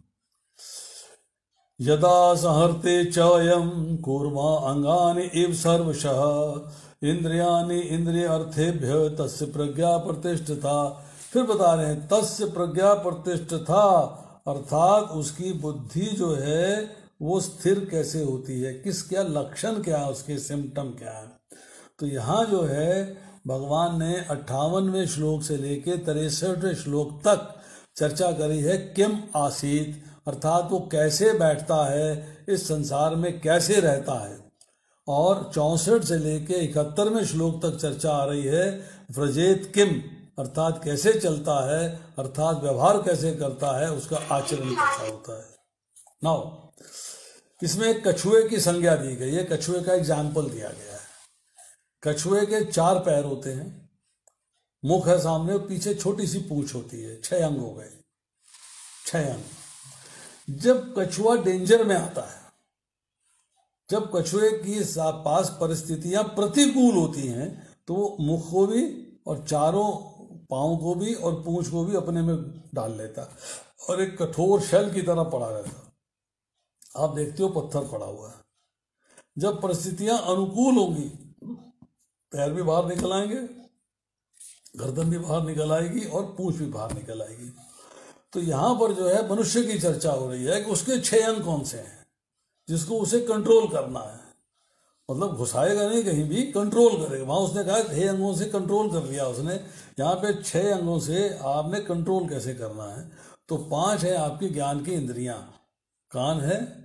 A: यदा सहर्ते चयम कूर्मा अंगानि इव सर्वशः इंद्रियानि इंद्रिय अर्थेभ्य तस्य प्रज्ञा प्रतिष्ठिता। फिर बता रहे हैं तस्य प्रज्ञा प्रतिष्ठिता, अर्थात उसकी बुद्धि जो है वो स्थिर कैसे होती है, किस क्या लक्षण क्या है, उसके सिम्टम क्या है। तो यहाँ जो है भगवान ने अट्ठावनवें श्लोक से लेके तिरसठवें श्लोक तक चर्चा करी है किम आसीत, अर्थात वो कैसे बैठता है इस संसार में, कैसे रहता है। और चौसठ से लेके इकहत्तरवें श्लोक तक चर्चा आ रही है व्रजेत किम, अर्थात कैसे चलता है, अर्थात व्यवहार कैसे करता है, उसका आचरण कैसा होता है। नाउ इसमें एक कछुए की संज्ञा दी गई है, कछुए का एग्जाम्पल दिया गया है। कछुए के चार पैर होते हैं, मुख है सामने, पीछे छोटी सी पूंछ होती है, छह अंग हो गए, छह अंग। जब कछुआ डेंजर में आता है, जब कछुए की पास परिस्थितियां प्रतिकूल होती हैं, तो वो मुख को भी और चारों पांव को भी और पूंछ को भी अपने में डाल लेता और एक कठोर शेल की तरह पड़ा रहता। आप देखते हो पत्थर पड़ा हुआ है। जब परिस्थितियां अनुकूल होंगी, पैर भी बाहर निकल आएंगे, गर्दन भी बाहर निकल आएगी और पूंछ भी बाहर निकल आएगी। तो यहां पर जो है मनुष्य की चर्चा हो रही है कि उसके छह अंग कौन से हैं जिसको उसे कंट्रोल करना है। मतलब घुसाएगा नहीं, कहीं भी कंट्रोल करेगा। वहां उसने कहा छह अंगों से कंट्रोल कर लिया उसने, यहाँ पे छह अंगों से आपने कंट्रोल कैसे करना है। तो पांच है आपकी ज्ञान की इंद्रियां, कान है,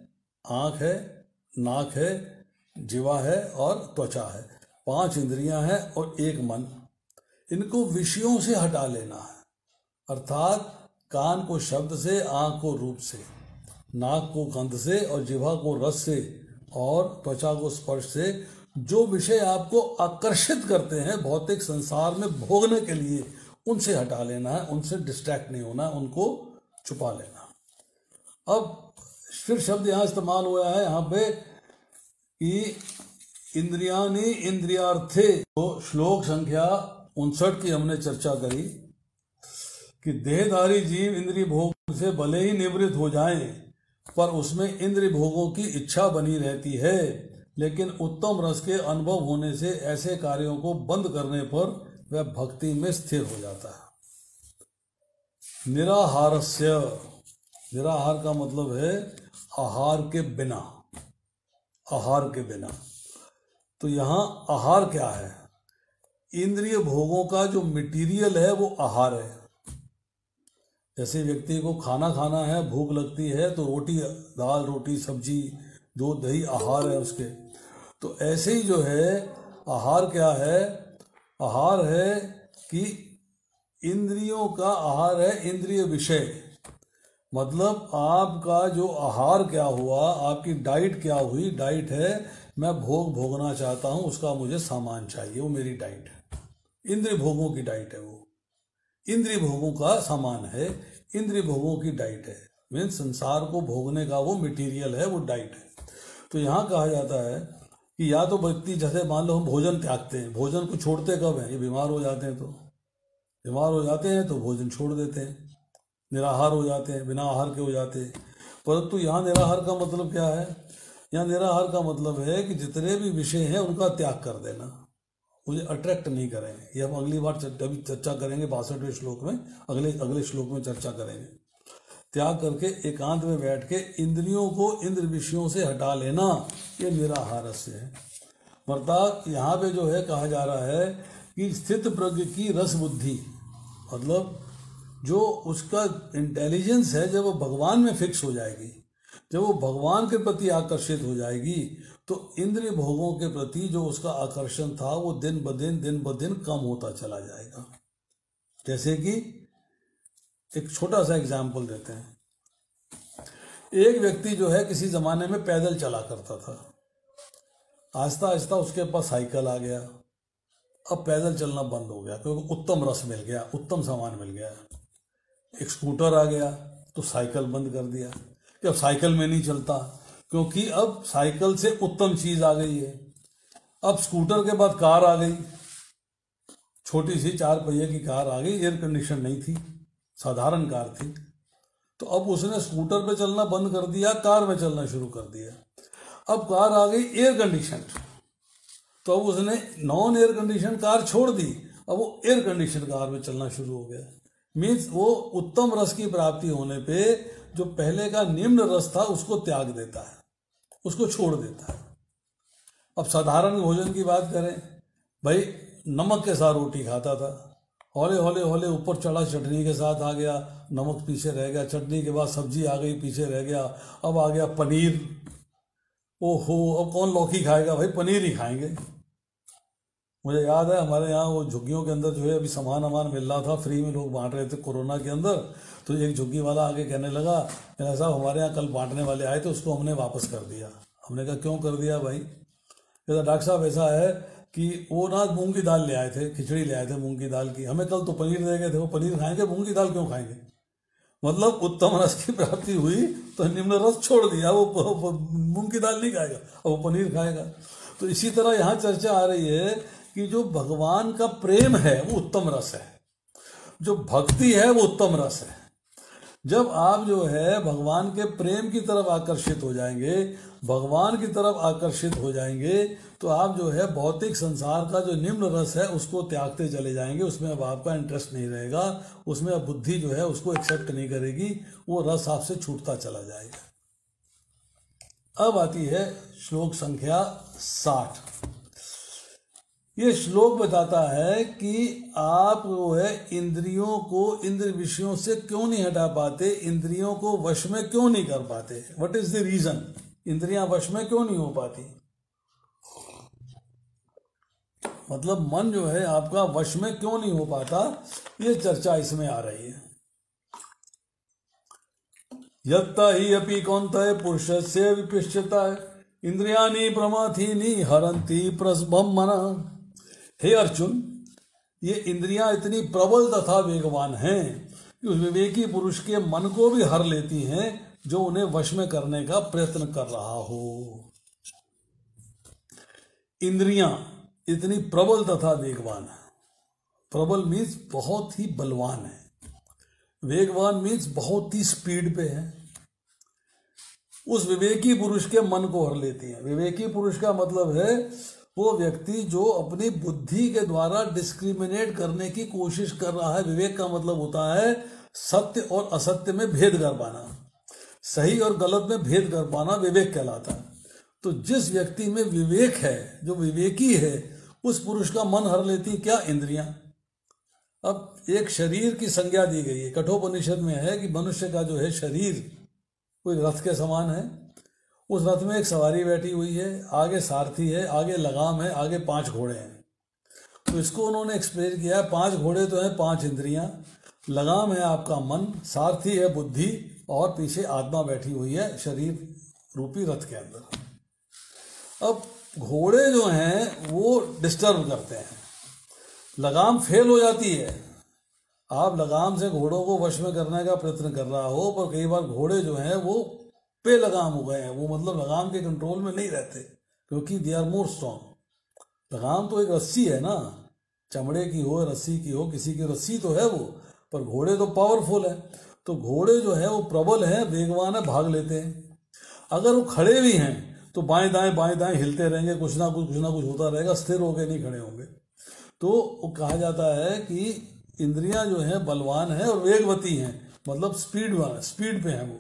A: आँख है, नाक है, जीवा है और त्वचा है। पांच इंद्रियां हैं और एक मन। इनको विषयों से हटा लेना है, अर्थात कान को शब्द से, आँख को रूप से, नाक को गंध से और जिह्वा को रस से और त्वचा को स्पर्श से जो विषय आपको आकर्षित करते हैं भौतिक संसार में भोगने के लिए, उनसे हटा लेना है, उनसे डिस्ट्रैक्ट नहीं होना, उनको छुपा लेना। अब फिर शब्द यहाँ इस्तेमाल हुआ है यहाँ पे कि इंद्रियानि इंद्रियार्थे। तो श्लोक संख्या उनसठ की हमने चर्चा करी कि देहधारी जीव इंद्रिय भोग से भले ही निवृत्त हो जाएं, पर उसमें इंद्रिय भोगों की इच्छा बनी रहती है। लेकिन उत्तम रस के अनुभव होने से ऐसे कार्यों को बंद करने पर वह भक्ति में स्थिर हो जाता है। निराहारस्य, निराहार का मतलब है आहार के बिना, आहार के बिना। तो यहाँ आहार क्या है? इंद्रिय भोगों का जो मटेरियल है वो आहार है। जैसे व्यक्ति को खाना खाना है, भूख लगती है तो रोटी, दाल रोटी सब्जी दूध दही आहार है उसके। तो ऐसे ही जो है आहार क्या है? आहार है कि इंद्रियों का आहार है इंद्रिय विषय। मतलब आपका जो आहार क्या हुआ, आपकी डाइट क्या हुई? डाइट है मैं भोग भोगना चाहता हूँ, उसका मुझे सामान चाहिए, वो मेरी डाइट है। इंद्रिय भोगों की डाइट है, वो इंद्रिय भोगों का सामान है, इंद्रिय भोगों की डाइट है। मीन संसार को भोगने का वो मटेरियल है, वो डाइट है। तो यहाँ कहा जाता है कि या तो व्यक्ति, जैसे मान लो हम भोजन त्यागते हैं, भोजन को छोड़ते कब हैं? ये बीमार हो जाते हैं। तो बीमार हो जाते हैं तो भोजन छोड़ देते हैं, निराहार हो जाते हैं, बिना आहार के हो जाते हैं। परंतु यहाँ निराहार का मतलब क्या है? यहाँ निराहार का मतलब है कि जितने भी विषय हैं उनका त्याग कर देना, मुझे अट्रैक्ट नहीं करेंगे। ये हम अगली बार अभी चर्चा करेंगे, बासठवें श्लोक में, अगले अगले श्लोक में चर्चा करेंगे। त्याग करके एकांत में बैठ के इंद्रियों को इंद्र विषयों से हटा लेना, ये निराहारस्य है। अर्थात यहाँ पे जो है कहा जा रहा है कि स्थित प्रज्ञ की रस बुद्धि, मतलब जो उसका इंटेलिजेंस है, जब वो भगवान में फिक्स हो जाएगी, जब वो भगवान के प्रति आकर्षित हो जाएगी, तो इंद्रिय भोगों के प्रति जो उसका आकर्षण था वो दिन ब दिन दिन ब दिन कम होता चला जाएगा। जैसे कि एक छोटा सा एग्जाम्पल देते हैं। एक व्यक्ति जो है किसी जमाने में पैदल चला करता था, आहिस्ता आहिस्ता उसके पास साइकिल आ गया, अब पैदल चलना बंद हो गया क्योंकि उत्तम रस मिल गया, उत्तम सामान मिल गया। एक स्कूटर आ गया तो साइकिल बंद कर दिया कि अब साइकिल में नहीं चलता, क्योंकि अब साइकिल से उत्तम चीज आ गई है। अब स्कूटर के बाद कार आ गई, छोटी सी चार पहिए की कार आ गई, एयर कंडीशन नहीं थी, साधारण कार थी। तो अब उसने स्कूटर पे चलना बंद कर दिया, कार में चलना शुरू कर दिया। अब कार आ गई एयर कंडीशन, तो अब उसने नॉन एयर कंडीशन कार छोड़ दी, अब वो एयर कंडीशन कार में चलना शुरू हो गया। मीन्स वो उत्तम रस की प्राप्ति होने पे जो पहले का निम्न रस था उसको त्याग देता है, उसको छोड़ देता है। अब साधारण भोजन की बात करें, भाई नमक के साथ रोटी खाता था, हौले हौले हौले ऊपर चढ़ा, चटनी के साथ आ गया, नमक पीछे रह गया, चटनी के बाद सब्जी आ गई, पीछे रह गया, अब आ गया पनीर। ओहो, अब कौन लौकी खाएगा? भाई पनीर ही खाएंगे। मुझे याद है हमारे यहाँ वो झुग्गियों के अंदर जो है अभी सामान अमान मिल रहा था, फ्री में लोग बांट रहे थे कोरोना के अंदर। तो एक झुग्गी वाला आके कहने लगा, साहब हमारे यहाँ कल बांटने वाले आए थे, उसको हमने वापस कर दिया। हमने कहा क्यों कर दिया भाई? कहता डॉक्टर साहब ऐसा है कि वो ना मूंग की दाल ले आए थे, खिचड़ी ले आए थे मूंग की दाल की, हमें कल तो पनीर दे गए थे, वो पनीर खाएंगे, मूंग की दाल क्यों खाएंगे? मतलब उत्तम रस की प्राप्ति हुई तो निम्न रस छोड़ दिया, वो मूंग की दाल नहीं खाएगा, अब वो पनीर खाएगा। तो इसी तरह यहाँ चर्चा आ रही है कि जो भगवान का प्रेम है वो उत्तम रस है, जो भक्ति है वो उत्तम रस है। जब आप जो है भगवान के प्रेम की तरफ आकर्षित हो जाएंगे, भगवान की तरफ आकर्षित हो जाएंगे, तो आप जो है भौतिक संसार का जो निम्न रस है उसको त्यागते चले जाएंगे। उसमें अब आपका इंटरेस्ट नहीं रहेगा, उसमें अब बुद्धि जो है उसको एक्सेप्ट नहीं करेगी, वो रस आपसे छूटता चला जाएगा। अब आती है श्लोक संख्या साठ। ये श्लोक बताता है कि आप जो है इंद्रियों को इंद्र विषयों से क्यों नहीं हटा पाते, इंद्रियों को वश में क्यों नहीं कर पाते, व्हाट इज द रीजन। इंद्रियां वश में क्यों नहीं हो पाती? मतलब मन जो है आपका वश में क्यों नहीं हो पाता, ये चर्चा इसमें आ रही है। यत्ता ही अपि कौन्तेय पुरुषस्य विपश्यता इंद्रियाणि प्रमाथीनि हरन्ति प्रसभम मना। हे अर्जुन, ये इंद्रियां इतनी प्रबल तथा वेगवान हैं कि उस विवेकी पुरुष के मन को भी हर लेती हैं जो उन्हें वश में करने का प्रयत्न कर रहा हो। इंद्रियां इतनी प्रबल तथा वेगवान है। प्रबल मीन्स बहुत ही बलवान है, वेगवान मीन्स बहुत ही स्पीड पे है। उस विवेकी पुरुष के मन को हर लेती है। विवेकी पुरुष का मतलब है वो व्यक्ति जो अपनी बुद्धि के द्वारा डिस्क्रिमिनेट करने की कोशिश कर रहा है। विवेक का मतलब होता है सत्य और असत्य में भेद कर पाना, सही और गलत में भेद कर पाना विवेक कहलाता है। तो जिस व्यक्ति में विवेक है, जो विवेकी है, उस पुरुष का मन हर लेती क्या? इंद्रियां। अब एक शरीर की संज्ञा दी गई है, कठोपनिषद में है कि मनुष्य का जो है शरीर कोई रथ के समान है। उस रथ में एक सवारी बैठी हुई है, आगे सारथी है, आगे लगाम है, आगे पांच घोड़े हैं। तो इसको उन्होंने एक्सप्लेन किया है, पांच घोड़े तो हैं, पांच इंद्रियां, लगाम है आपका मन, सारथी है बुद्धि, और पीछे आत्मा बैठी हुई है शरीर रूपी रथ के अंदर। अब घोड़े जो हैं वो डिस्टर्ब करते हैं, लगाम फेल हो जाती है। आप लगाम से घोड़ों को वश में करने का प्रयत्न कर रहा हो, पर कई बार घोड़े जो हैं वो पे लगाम हो गए हैं, वो मतलब लगाम के कंट्रोल में नहीं रहते, क्योंकि दे आर मोर स्ट्रॉन्ग। लगाम तो एक रस्सी है ना, चमड़े की हो, रस्सी की हो, किसी की रस्सी तो है वो, पर घोड़े तो पावरफुल है। तो घोड़े जो है वो प्रबल है, वेगवान है, भाग लेते हैं। अगर वो खड़े भी हैं तो बाएं दाएं बाएं दाएं हिलते रहेंगे, कुछ ना कुछ कुछ ना कुछ होता रहेगा, स्थिर होकर नहीं खड़े होंगे। तो कहा जाता है कि इंद्रियां जो हैं बलवान हैं और वेगवती हैं, मतलब स्पीड स्पीड पे हैं। वो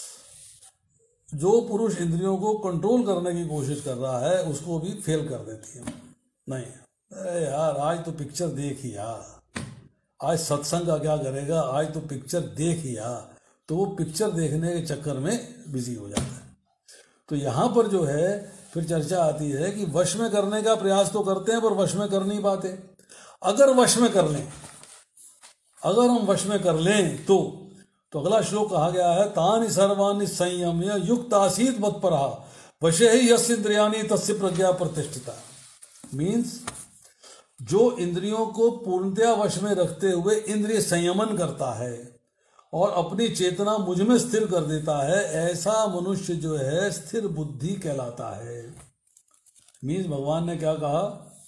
A: जो पुरुष इंद्रियों को कंट्रोल करने की कोशिश कर रहा है उसको भी फेल कर देती है। नहीं, अरे यार आज तो पिक्चर देख ही यार, आज सत्संग का क्या करेगा, आज तो पिक्चर देख ही यार, तो वो पिक्चर देखने के चक्कर में बिजी हो जाता है। तो यहाँ पर जो है फिर चर्चा आती है कि वश में करने का प्रयास तो करते हैं पर वश में कर नहीं पाते। अगर वश में कर लें, अगर हम वश में कर लें तो तो अगला श्लोक कहा गया है, तानि सर्वाणि संयम्य युक्त आसीत मत्परः वशे ही यस्य इंद्रियाणि तस्य प्रज्ञा प्रतिष्ठिता। मीन्स जो इंद्रियों को पूर्णतया वश में रखते हुए इंद्रिय संयमन करता है और अपनी चेतना मुझ में स्थिर कर देता है, ऐसा मनुष्य जो है स्थिर बुद्धि कहलाता है। मीन्स भगवान ने क्या कहा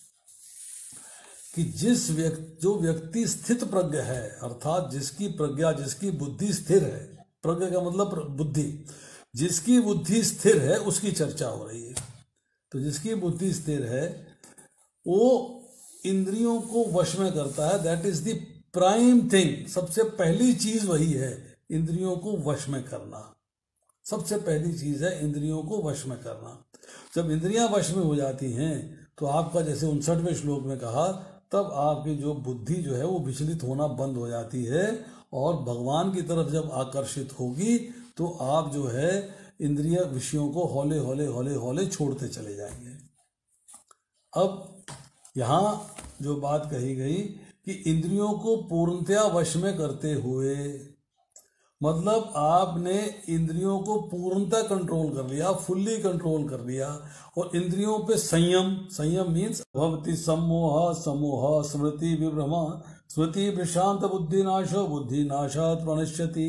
A: कि जिस व्यक्ति जो व्यक्ति स्थित प्रज्ञ है, अर्थात जिसकी प्रज्ञा, जिसकी बुद्धि स्थिर है, प्रज्ञा का मतलब बुद्धि, जिसकी बुद्धि स्थिर है उसकी चर्चा हो रही है। तो जिसकी बुद्धि स्थिर है वो इंद्रियों को वश में करता है। That is the prime thing, सबसे पहली चीज वही है, इंद्रियों को वश में करना। सबसे पहली चीज है इंद्रियों को वश में करना। जब इंद्रियां वश में हो जाती हैं तो आपका, जैसे उनसठवें श्लोक में कहा, तब आपकी जो बुद्धि जो है वो विचलित होना बंद हो जाती है और भगवान की तरफ जब आकर्षित होगी तो आप जो है इंद्रिय विषयों को हौले हौले हौले हौले छोड़ते चले जाएंगे। अब यहाँ जो बात कही गई कि इंद्रियों को पूर्णतया वश में करते हुए, मतलब आपने इंद्रियों को पूर्णतः कंट्रोल कर लिया, फुल्ली कंट्रोल कर लिया, और इंद्रियों पे संयम, संयम मीन्स भवति सम्मोह सम्मोह स्मृति विभ्रमा स्मृति विश्रांत बुद्धि नाशो बुद्धि नाशात् प्रणश्यति।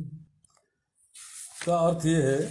A: का अर्थ ये है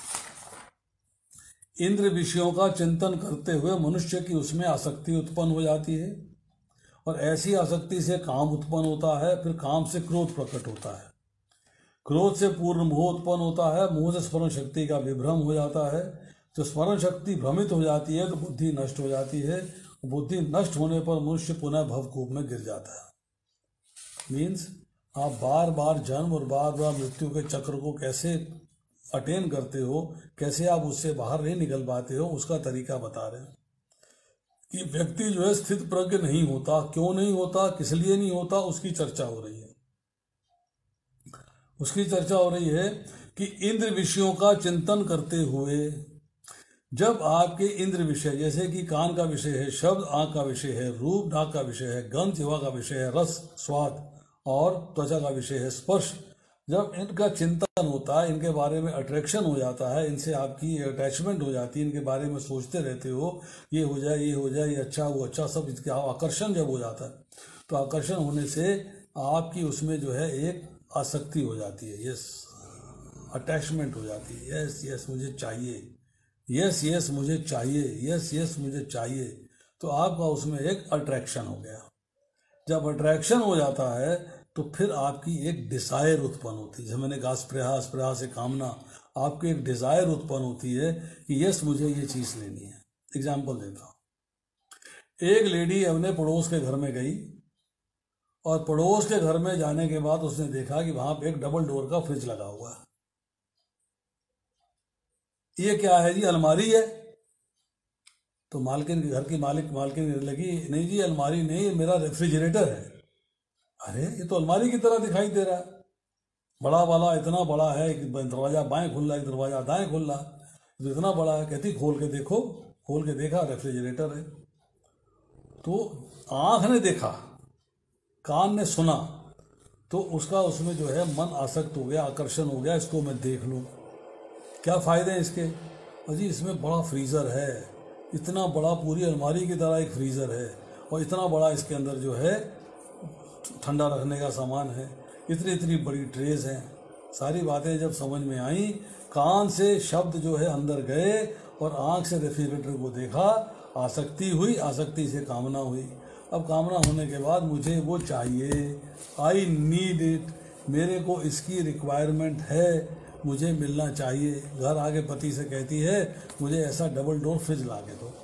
A: इंद्र विषयों का चिंतन करते हुए मनुष्य की उसमें आसक्ति उत्पन्न हो जाती है, और ऐसी आसक्ति से काम उत्पन्न होता है, फिर काम से क्रोध प्रकट होता है, क्रोध से पूर्ण मोह उत्पन्न होता है, मोह से स्मरण शक्ति का विभ्रम हो जाता है, तो स्मरण शक्ति भ्रमित हो जाती है तो बुद्धि नष्ट हो जाती है, बुद्धि नष्ट होने पर मनुष्य पुनः भवकूप में गिर जाता है। मीन्स आप बार बार जन्म और बार बार मृत्यु के चक्र को कैसे अटेन करते हो, कैसे आप उससे बाहर नहीं निकल पाते हो, उसका तरीका बता रहे हैं कि व्यक्ति जो है स्थित प्रज्ञ नहीं होता। क्यों नहीं होता, किस लिए नहीं होता, उसकी चर्चा हो रही है। उसकी चर्चा हो रही है कि इंद्र विषयों का चिंतन करते हुए जब आपके इंद्र विषय, जैसे कि कान का विषय है शब्द, आंख का विषय है रूप, नाक का विषय है गंध, जिह्वा का विषय है रस स्वाद और त्वचा का विषय है स्पर्श, जब इनका चिंतन होता है, इनके बारे में अट्रैक्शन हो जाता है, इनसे आपकी अटैचमेंट हो जाती है, इनके बारे में सोचते रहते हो, ये हो जाए ये हो जाए ये अच्छा वो अच्छा, सब इसके आकर्षण जब हो जाता है, तो आकर्षण होने से आपकी उसमें जो है एक आसक्ति हो जाती है, यस अटैचमेंट हो जाती है, यस यस मुझे चाहिए, यस यस मुझे चाहिए, यस यस मुझे चाहिए, तो आपका उसमें एक अट्रैक्शन हो गया। जब अट्रैक्शन हो जाता है तो फिर आपकी एक डिज़ायर उत्पन्न होती है, जब मैंने कहा स्पृहा, स्पृहा से कामना, आपकी एक डिज़ायर उत्पन्न होती है कि यस मुझे ये चीज़ लेनी है। एग्जाम्पल देता हूँ, एक लेडी अपने पड़ोस के घर में गई और पड़ोस के घर में जाने के बाद उसने देखा कि वहां पे एक डबल डोर का फ्रिज लगा हुआ है। ये क्या है जी? अलमारी है। तो मालकिन के घर की मालिक मालकिन लगी, नहीं जी अलमारी नहीं, ये मेरा रेफ्रिजरेटर है। अरे ये तो अलमारी की तरह दिखाई दे रहा है, बड़ा वाला इतना बड़ा है, एक दरवाजा बाएं खुल रहा है, एक दरवाजा दाएं खुल रहा है, तो इतना बड़ा है। कहती खोल के देखो, खोल के देखा रेफ्रिजरेटर है। तो आंख ने देखा, कान ने सुना, तो उसका उसमें जो है मन आसक्त हो गया, आकर्षण हो गया, इसको मैं देख लूं, क्या फ़ायदे हैं इसके। अजी इसमें बड़ा फ्रीज़र है, इतना बड़ा, पूरी अलमारी की तरह एक फ्रीज़र है, और इतना बड़ा इसके अंदर जो है ठंडा रखने का सामान है, इतनी इतनी बड़ी ट्रेज हैं। सारी बातें जब समझ में आई, कान से शब्द जो है अंदर गए और आँख से रेफ्रिजरेटर को देखा, आसक्ति हुई, आसक्ति से कामना हुई। अब कामना होने के बाद मुझे वो चाहिए, आई नीड इट, मेरे को इसकी रिक्वायरमेंट है, मुझे मिलना चाहिए। घर आके पति से कहती है मुझे ऐसा डबल डोर फ्रिज ला के दो।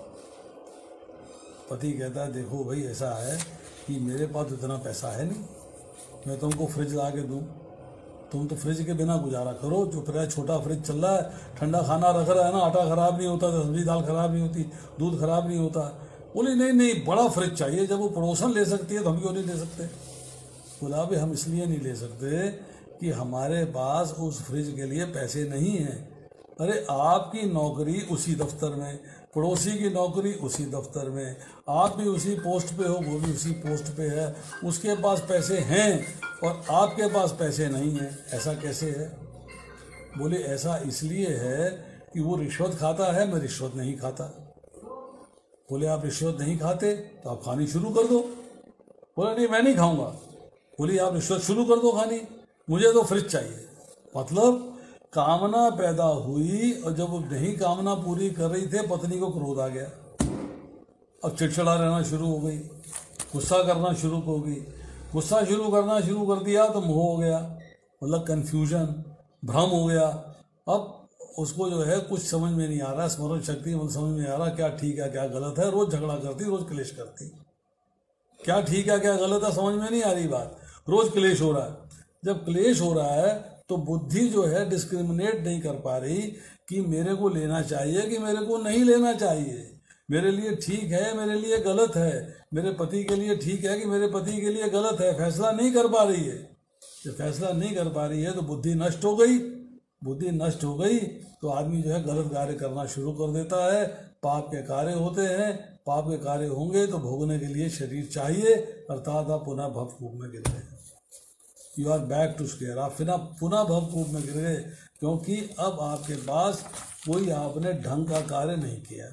A: पति कहता है देखो भाई ऐसा है कि मेरे पास इतना पैसा है नहीं, मैं तुमको फ्रिज ला के दूँ, तुम तो फ्रिज के बिना गुजारा करो। जो फिर छोटा फ्रिज चल रहा है, ठंडा खाना रख रहा है ना, आटा खराब नहीं होता, सब्जी दाल खराब नहीं होती, दूध खराब नहीं होता। बोले नहीं नहीं बड़ा फ्रिज चाहिए, जब वो पड़ोसन ले सकती है तो हम क्यों नहीं ले सकते। बोला भी हम इसलिए नहीं ले सकते कि हमारे पास उस फ्रिज के लिए पैसे नहीं हैं। अरे आपकी नौकरी उसी दफ्तर में, पड़ोसी की नौकरी उसी दफ्तर में, आप भी उसी पोस्ट पे हो, वो भी उसी पोस्ट पे है, उसके पास पैसे हैं और आपके पास पैसे नहीं हैं, ऐसा कैसे है। बोले ऐसा इसलिए है कि वो रिश्वत खाता है, मैं रिश्वत नहीं खाता। बोले आप रिश्वत नहीं खाते तो आप खानी शुरू कर दो। बोले नहीं मैं नहीं खाऊंगा। बोली आप रिश्वत शुरू कर दो खानी, मुझे तो फ्रिज चाहिए। मतलब कामना पैदा हुई और जब वो नहीं कामना पूरी कर रही थे, पत्नी को क्रोध आ गया, अब चिड़चिड़ा रहना शुरू हो गई, गुस्सा करना शुरू हो गई। गुस्सा शुरू करना शुरू कर दिया तो मोह हो गया, मतलब कन्फ्यूजन, भ्रम हो गया। अब उसको जो है कुछ समझ में नहीं आ रहा, स्मरण शक्ति मतलब समझ में आ रहा क्या ठीक है क्या गलत है। रोज झगड़ा करती, रोज क्लेश करती, क्या ठीक है क्या गलत है समझ में नहीं आ रही बात, रोज क्लेश हो रहा है। जब क्लेश हो रहा है तो बुद्धि जो है डिस्क्रिमिनेट नहीं कर पा रही कि मेरे को लेना चाहिए कि मेरे को नहीं लेना चाहिए, मेरे लिए ठीक है मेरे लिए गलत है, मेरे पति के लिए ठीक है कि मेरे पति के लिए गलत है। फैसला नहीं कर पा रही है। जब फैसला नहीं कर पा रही है तो बुद्धि नष्ट हो गई। बुद्धि नष्ट हो गई तो आदमी जो है गलत कार्य करना शुरू कर देता है, पाप के कार्य होते हैं। पाप के कार्य होंगे तो भोगने के लिए शरीर चाहिए, अर्थात आप पुनः भवकूप में गिर गए, you are back to square. आप फिर पुनः भवकूप में गिर गए, क्योंकि अब आपके पास कोई आपने ढंग का कार्य नहीं किया।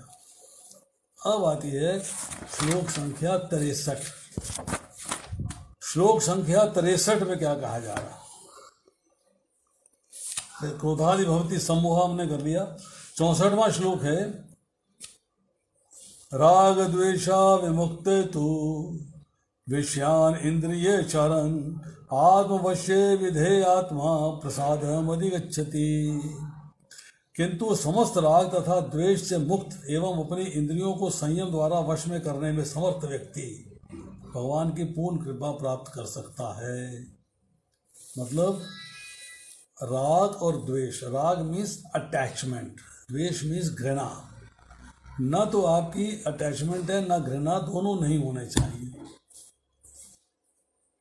A: अब आती है श्लोक संख्या तिरसठ। श्लोक संख्या तिरसठ में क्या कहा जा रहा है? क्रोधादि भवति सम्मोह हमने कर लिया। चौसठवां श्लोक है, राग द्वेषा विमुक्ते तु विषयान इंद्रिय चरण आत्मवश्ये विधेय आत्मा प्रसादम अधिगच्छति। किंतु समस्त राग तथा द्वेष से मुक्त एवं अपनी इंद्रियों को संयम द्वारा वश में करने में समर्थ व्यक्ति भगवान की पूर्ण कृपा प्राप्त कर सकता है। मतलब राग और द्वेष, राग मीन्स अटैचमेंट, द्वेष मीन्स घृणा। न तो आपकी अटैचमेंट है न घृणा, दोनों नहीं होने चाहिए।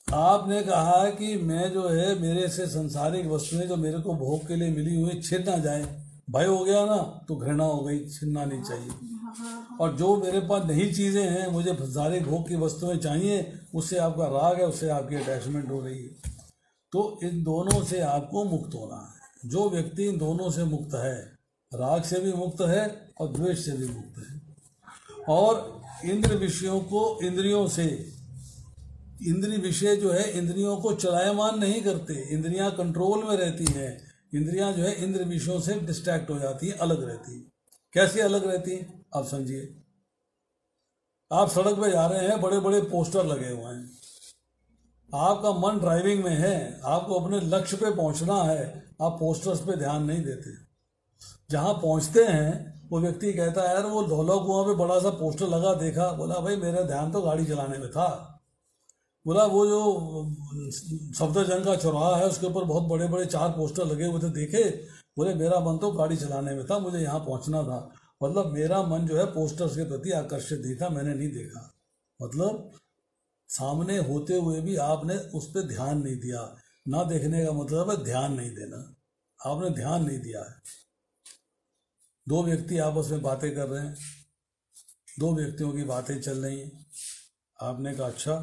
A: आपने कहा कि मैं जो है मेरे से संसारिक वस्तुएं जो मेरे को भोग के लिए मिली हुई छिन ना जाए, भय हो गया ना तो घृणा हो गई, छिनना नहीं चाहिए। और जो मेरे पास नई चीजें हैं, मुझे संसारिक भोग की वस्तुएं चाहिए, उससे आपका राग है, उससे आपकी अटैचमेंट हो रही है। तो इन दोनों से आपको मुक्त होना है। जो व्यक्ति इन दोनों से मुक्त है, राग से भी मुक्त है और द्वेष से भी मुक्त है, और इंद्र विषयों को इंद्रियों से, इंद्रिय विषय जो है इंद्रियों को चलायमान नहीं करते, इंद्रियां कंट्रोल में रहती हैं। इंद्रियां जो है इंद्र विषयों से डिस्ट्रैक्ट हो जाती है, अलग रहती है। कैसे अलग रहती है आप समझिए। आप सड़क पे जा रहे हैं, बड़े बड़े पोस्टर लगे हुए हैं, आपका मन ड्राइविंग में है, आपको अपने लक्ष्य पे पहुंचना है, आप पोस्टर्स पे ध्यान नहीं देते। जहां पहुंचते हैं वो व्यक्ति कहता है यार वो धौला कुआं पे बड़ा सा पोस्टर लगा, देखा, बोला भाई मेरा ध्यान तो गाड़ी चलाने में था। बोला वो जो सफदरजंग का चौराहा है उसके ऊपर बहुत बड़े बड़े चार पोस्टर लगे हुए थे, देखे, बोले मेरा मन तो गाड़ी चलाने में था, मुझे यहाँ पहुंचना था। मतलब मेरा मन जो है पोस्टर्स के प्रति आकर्षित नहीं था, मैंने नहीं देखा। मतलब सामने होते हुए भी आपने उस पर ध्यान नहीं दिया। ना देखने का मतलब है ध्यान नहीं देना, आपने ध्यान नहीं दिया है। दो व्यक्ति आपस में बातें कर रहे हैं, दो व्यक्तियों की बातें चल रही हैं, आपने कहा अच्छा।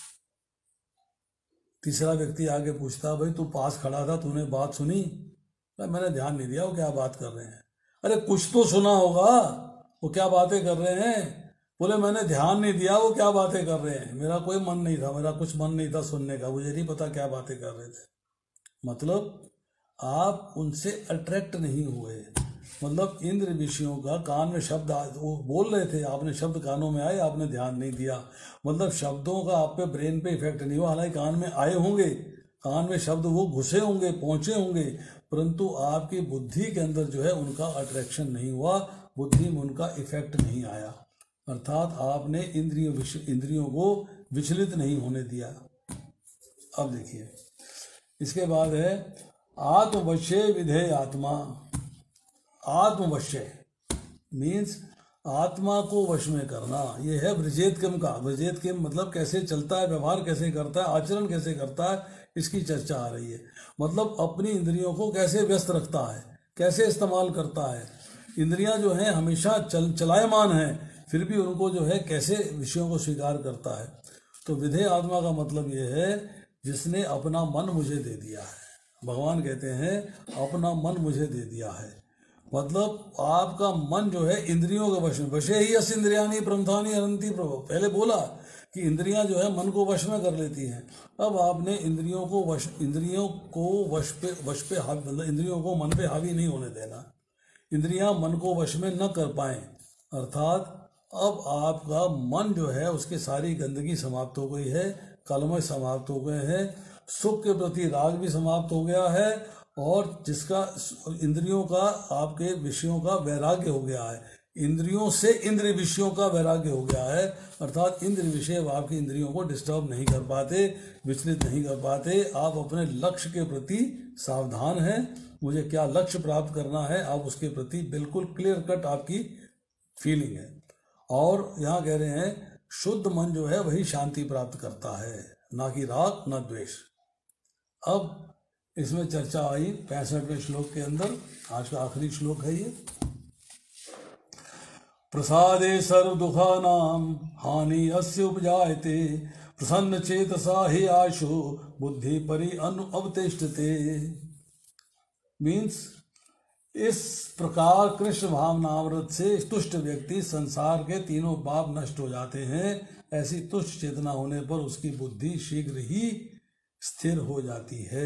A: तीसरा व्यक्ति आगे पूछता भाई तू पास खड़ा था, तूने बात सुनी? मैंने ध्यान नहीं दिया वो क्या बात कर रहे हैं। अरे कुछ तो सुना होगा, वो क्या बातें कर रहे हैं? बोले मैंने ध्यान नहीं दिया वो क्या बातें कर रहे हैं, मेरा कोई मन नहीं था, मेरा कुछ मन नहीं था सुनने का, मुझे नहीं पता क्या बातें कर रहे थे। मतलब आप उनसे अट्रैक्ट नहीं हुए। मतलब इंद्र विषयों का कान में शब्द वो बोल रहे थे, आपने शब्द कानों में आए, आपने ध्यान नहीं दिया। मतलब शब्दों का आप पे ब्रेन पे इफेक्ट नहीं हुआ, हालांकि कान में आए होंगे, कान में शब्द वो घुसे होंगे, पहुंचे होंगे, परंतु आपकी बुद्धि के अंदर जो है उनका अट्रैक्शन नहीं हुआ, बुद्धि में उनका इफेक्ट नहीं आया। अर्थात आपने इंद्रियों इंद्रियों को विचलित नहीं होने दिया। अब देखिए इसके बाद है आत्मवश्य विधेय आत्मा। आत्मवश्य मीन्स आत्मा को वश में करना, ये है ब्रजेत किम का। ब्रजेत किम मतलब कैसे चलता है, व्यवहार कैसे करता है, आचरण कैसे करता है, इसकी चर्चा आ रही है। मतलब अपनी इंद्रियों को कैसे व्यस्त रखता है, कैसे इस्तेमाल करता है। इंद्रियां जो हैं हमेशा चल चलायमान हैं, फिर भी उनको जो है कैसे विषयों को स्वीकार करता है। तो विधेय आत्मा का मतलब ये है जिसने अपना मन मुझे दे दिया है। भगवान कहते हैं अपना मन मुझे दे दिया है, मतलब आपका मन जो है इंद्रियों के वश में। वशे ही अस इंद्रियानी प्रमथानी हरंती प्रभु, पहले बोला कि इंद्रियां जो है मन को वश में कर लेती हैं। अब आपने इंद्रियों को वश इंद्रियों को वश पे वश पे हावी, मतलब इंद्रियों को मन पे हावी नहीं होने देना, इंद्रियां मन को वश में न कर पाए। अर्थात अब आपका मन जो है उसकी सारी गंदगी समाप्त हो गई है, कलमश समाप्त हो गए हैं, सुख के प्रति राग भी समाप्त हो गया है, और जिसका इंद्रियों का आपके विषयों का वैराग्य हो गया है। इंद्रियों से इंद्रिय विषयों का वैराग्य हो गया है। अर्थात इंद्रिय विषय आपकी इंद्रियों को डिस्टर्ब नहीं कर पाते, विचलित नहीं कर पाते। आप अपने लक्ष्य के प्रति सावधान हैं, मुझे क्या लक्ष्य प्राप्त करना है, आप उसके प्रति बिल्कुल क्लियर कट आपकी फीलिंग है। और यहाँ कह रहे हैं शुद्ध मन जो है वही शांति प्राप्त करता है, ना कि राग ना द्वेष। अब इसमें चर्चा आई पैंसठवें श्लोक के अंदर, आज का आखिरी श्लोक है ये। प्रसादे सर्व दुखानाम हानि अस्य उपजायते प्रसन्न चेतसा हि आशु बुद्धि परि अनु अवतिष्ठते। मीन्स इस प्रकार कृष्ण भावनामृत से तुष्ट व्यक्ति संसार के तीनों पाप नष्ट हो जाते हैं। ऐसी तुष्ट चेतना होने पर उसकी बुद्धि शीघ्र ही स्थिर हो जाती है।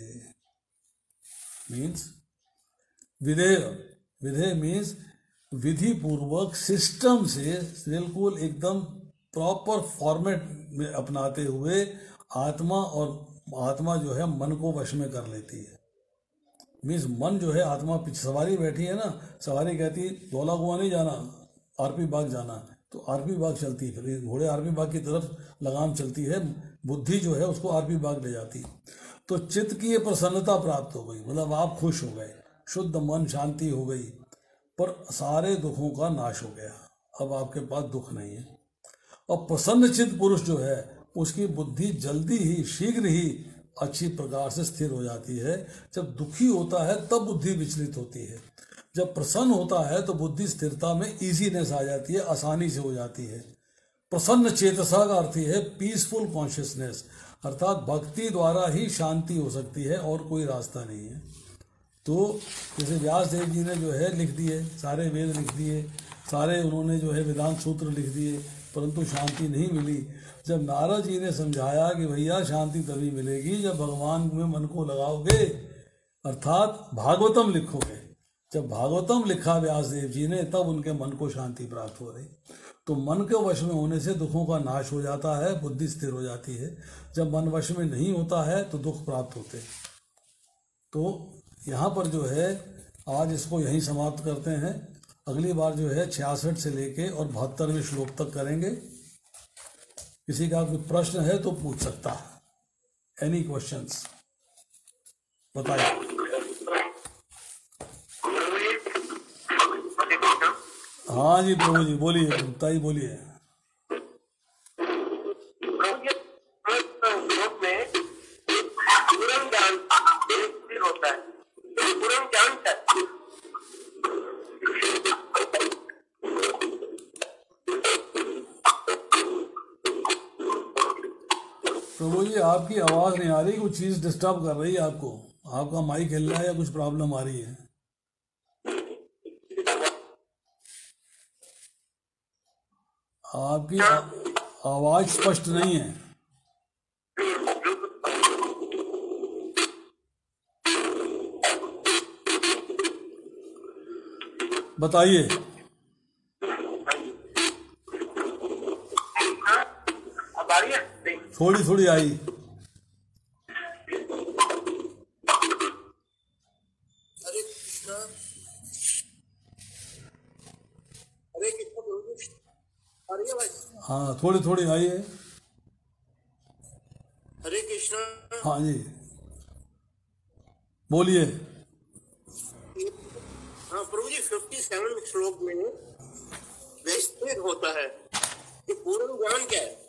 A: मीन्स विधेय, विधेय मीन्स विधि पूर्वक सिस्टम से बिल्कुल एकदम प्रॉपर फॉर्मेट में अपनाते हुए आत्मा, और आत्मा जो है मन को वश में कर लेती है। मीन्स मन जो है, आत्मा पीछे सवारी बैठी है ना, सवारी कहती है धौला कुआं नहीं जाना, आरपी बाग जाना, तो आरपी बाग चलती है, फिर घोड़े आरपी बाग की तरफ लगाम चलती है, बुद्धि जो है उसको आरपी बाग ले जाती है। तो चित्त की ये प्रसन्नता प्राप्त हो गई, मतलब आप खुश हो गए, शुद्ध मन, शांति हो गई, पर सारे दुखों का नाश हो गया, अब आपके पास दुख नहीं है। और प्रसन्न चित्त पुरुष जो है उसकी बुद्धि जल्दी ही, शीघ्र ही अच्छी प्रकार से स्थिर हो जाती है। जब दुखी होता है तब बुद्धि विचलित होती है। जब प्रसन्न होता है तो बुद्धि स्थिरता में इजीनेस आ जाती है, आसानी से हो जाती है। प्रसन्न चेतसा का अर्थ है पीसफुल कॉन्शियसनेस, अर्थात भक्ति द्वारा ही शांति हो सकती है और कोई रास्ता नहीं है। तो जैसे व्यास देव जी ने जो है लिख दिए, सारे वेद लिख दिए, सारे उन्होंने जो है वेदांत सूत्र लिख दिए, परंतु शांति नहीं मिली। जब नारद जी ने समझाया कि भैया शांति तभी मिलेगी जब भगवान में मन को लगाओगे, अर्थात भागवतम लिखोगे। जब भागवतम लिखा व्यास देव जी ने तब उनके मन को शांति प्राप्त हो रही। तो मन के वश में होने से दुखों का नाश हो जाता है, बुद्धि स्थिर हो जाती है। जब मन वश में नहीं होता है तो दुख प्राप्त होते हैं। तो यहाँ पर जो है आज इसको यहीं समाप्त करते हैं। अगली बार जो है छियासठ से लेके और बहत्तरवें श्लोक तक करेंगे। किसी का कोई प्रश्न है तो पूछ सकता है। एनी क्वेश्चंस बताइए। हाँ जी प्रभु जी बोलिए, बताइए बोलिए। प्रभु जी आपकी आवाज नहीं आ रही, कुछ चीज डिस्टर्ब कर रही है आपको। आपका माइक हिल रहा है या कुछ प्रॉब्लम आ रही है? आपकी आवाज स्पष्ट नहीं है। बताइए। थोड़ी थोड़ी आई।
B: हरे कृष्णा, हरे कृष्णा, आ रही है भाई?
A: हाँ थोड़ी थोड़ी आई है।
B: हरे कृष्णा।
A: हाँ जी बोलिए।
B: हाँ प्रभु जी, सत्तावन श्लोक में व्यस्थित होता है, ये पूर्ण ज्ञान क्या है?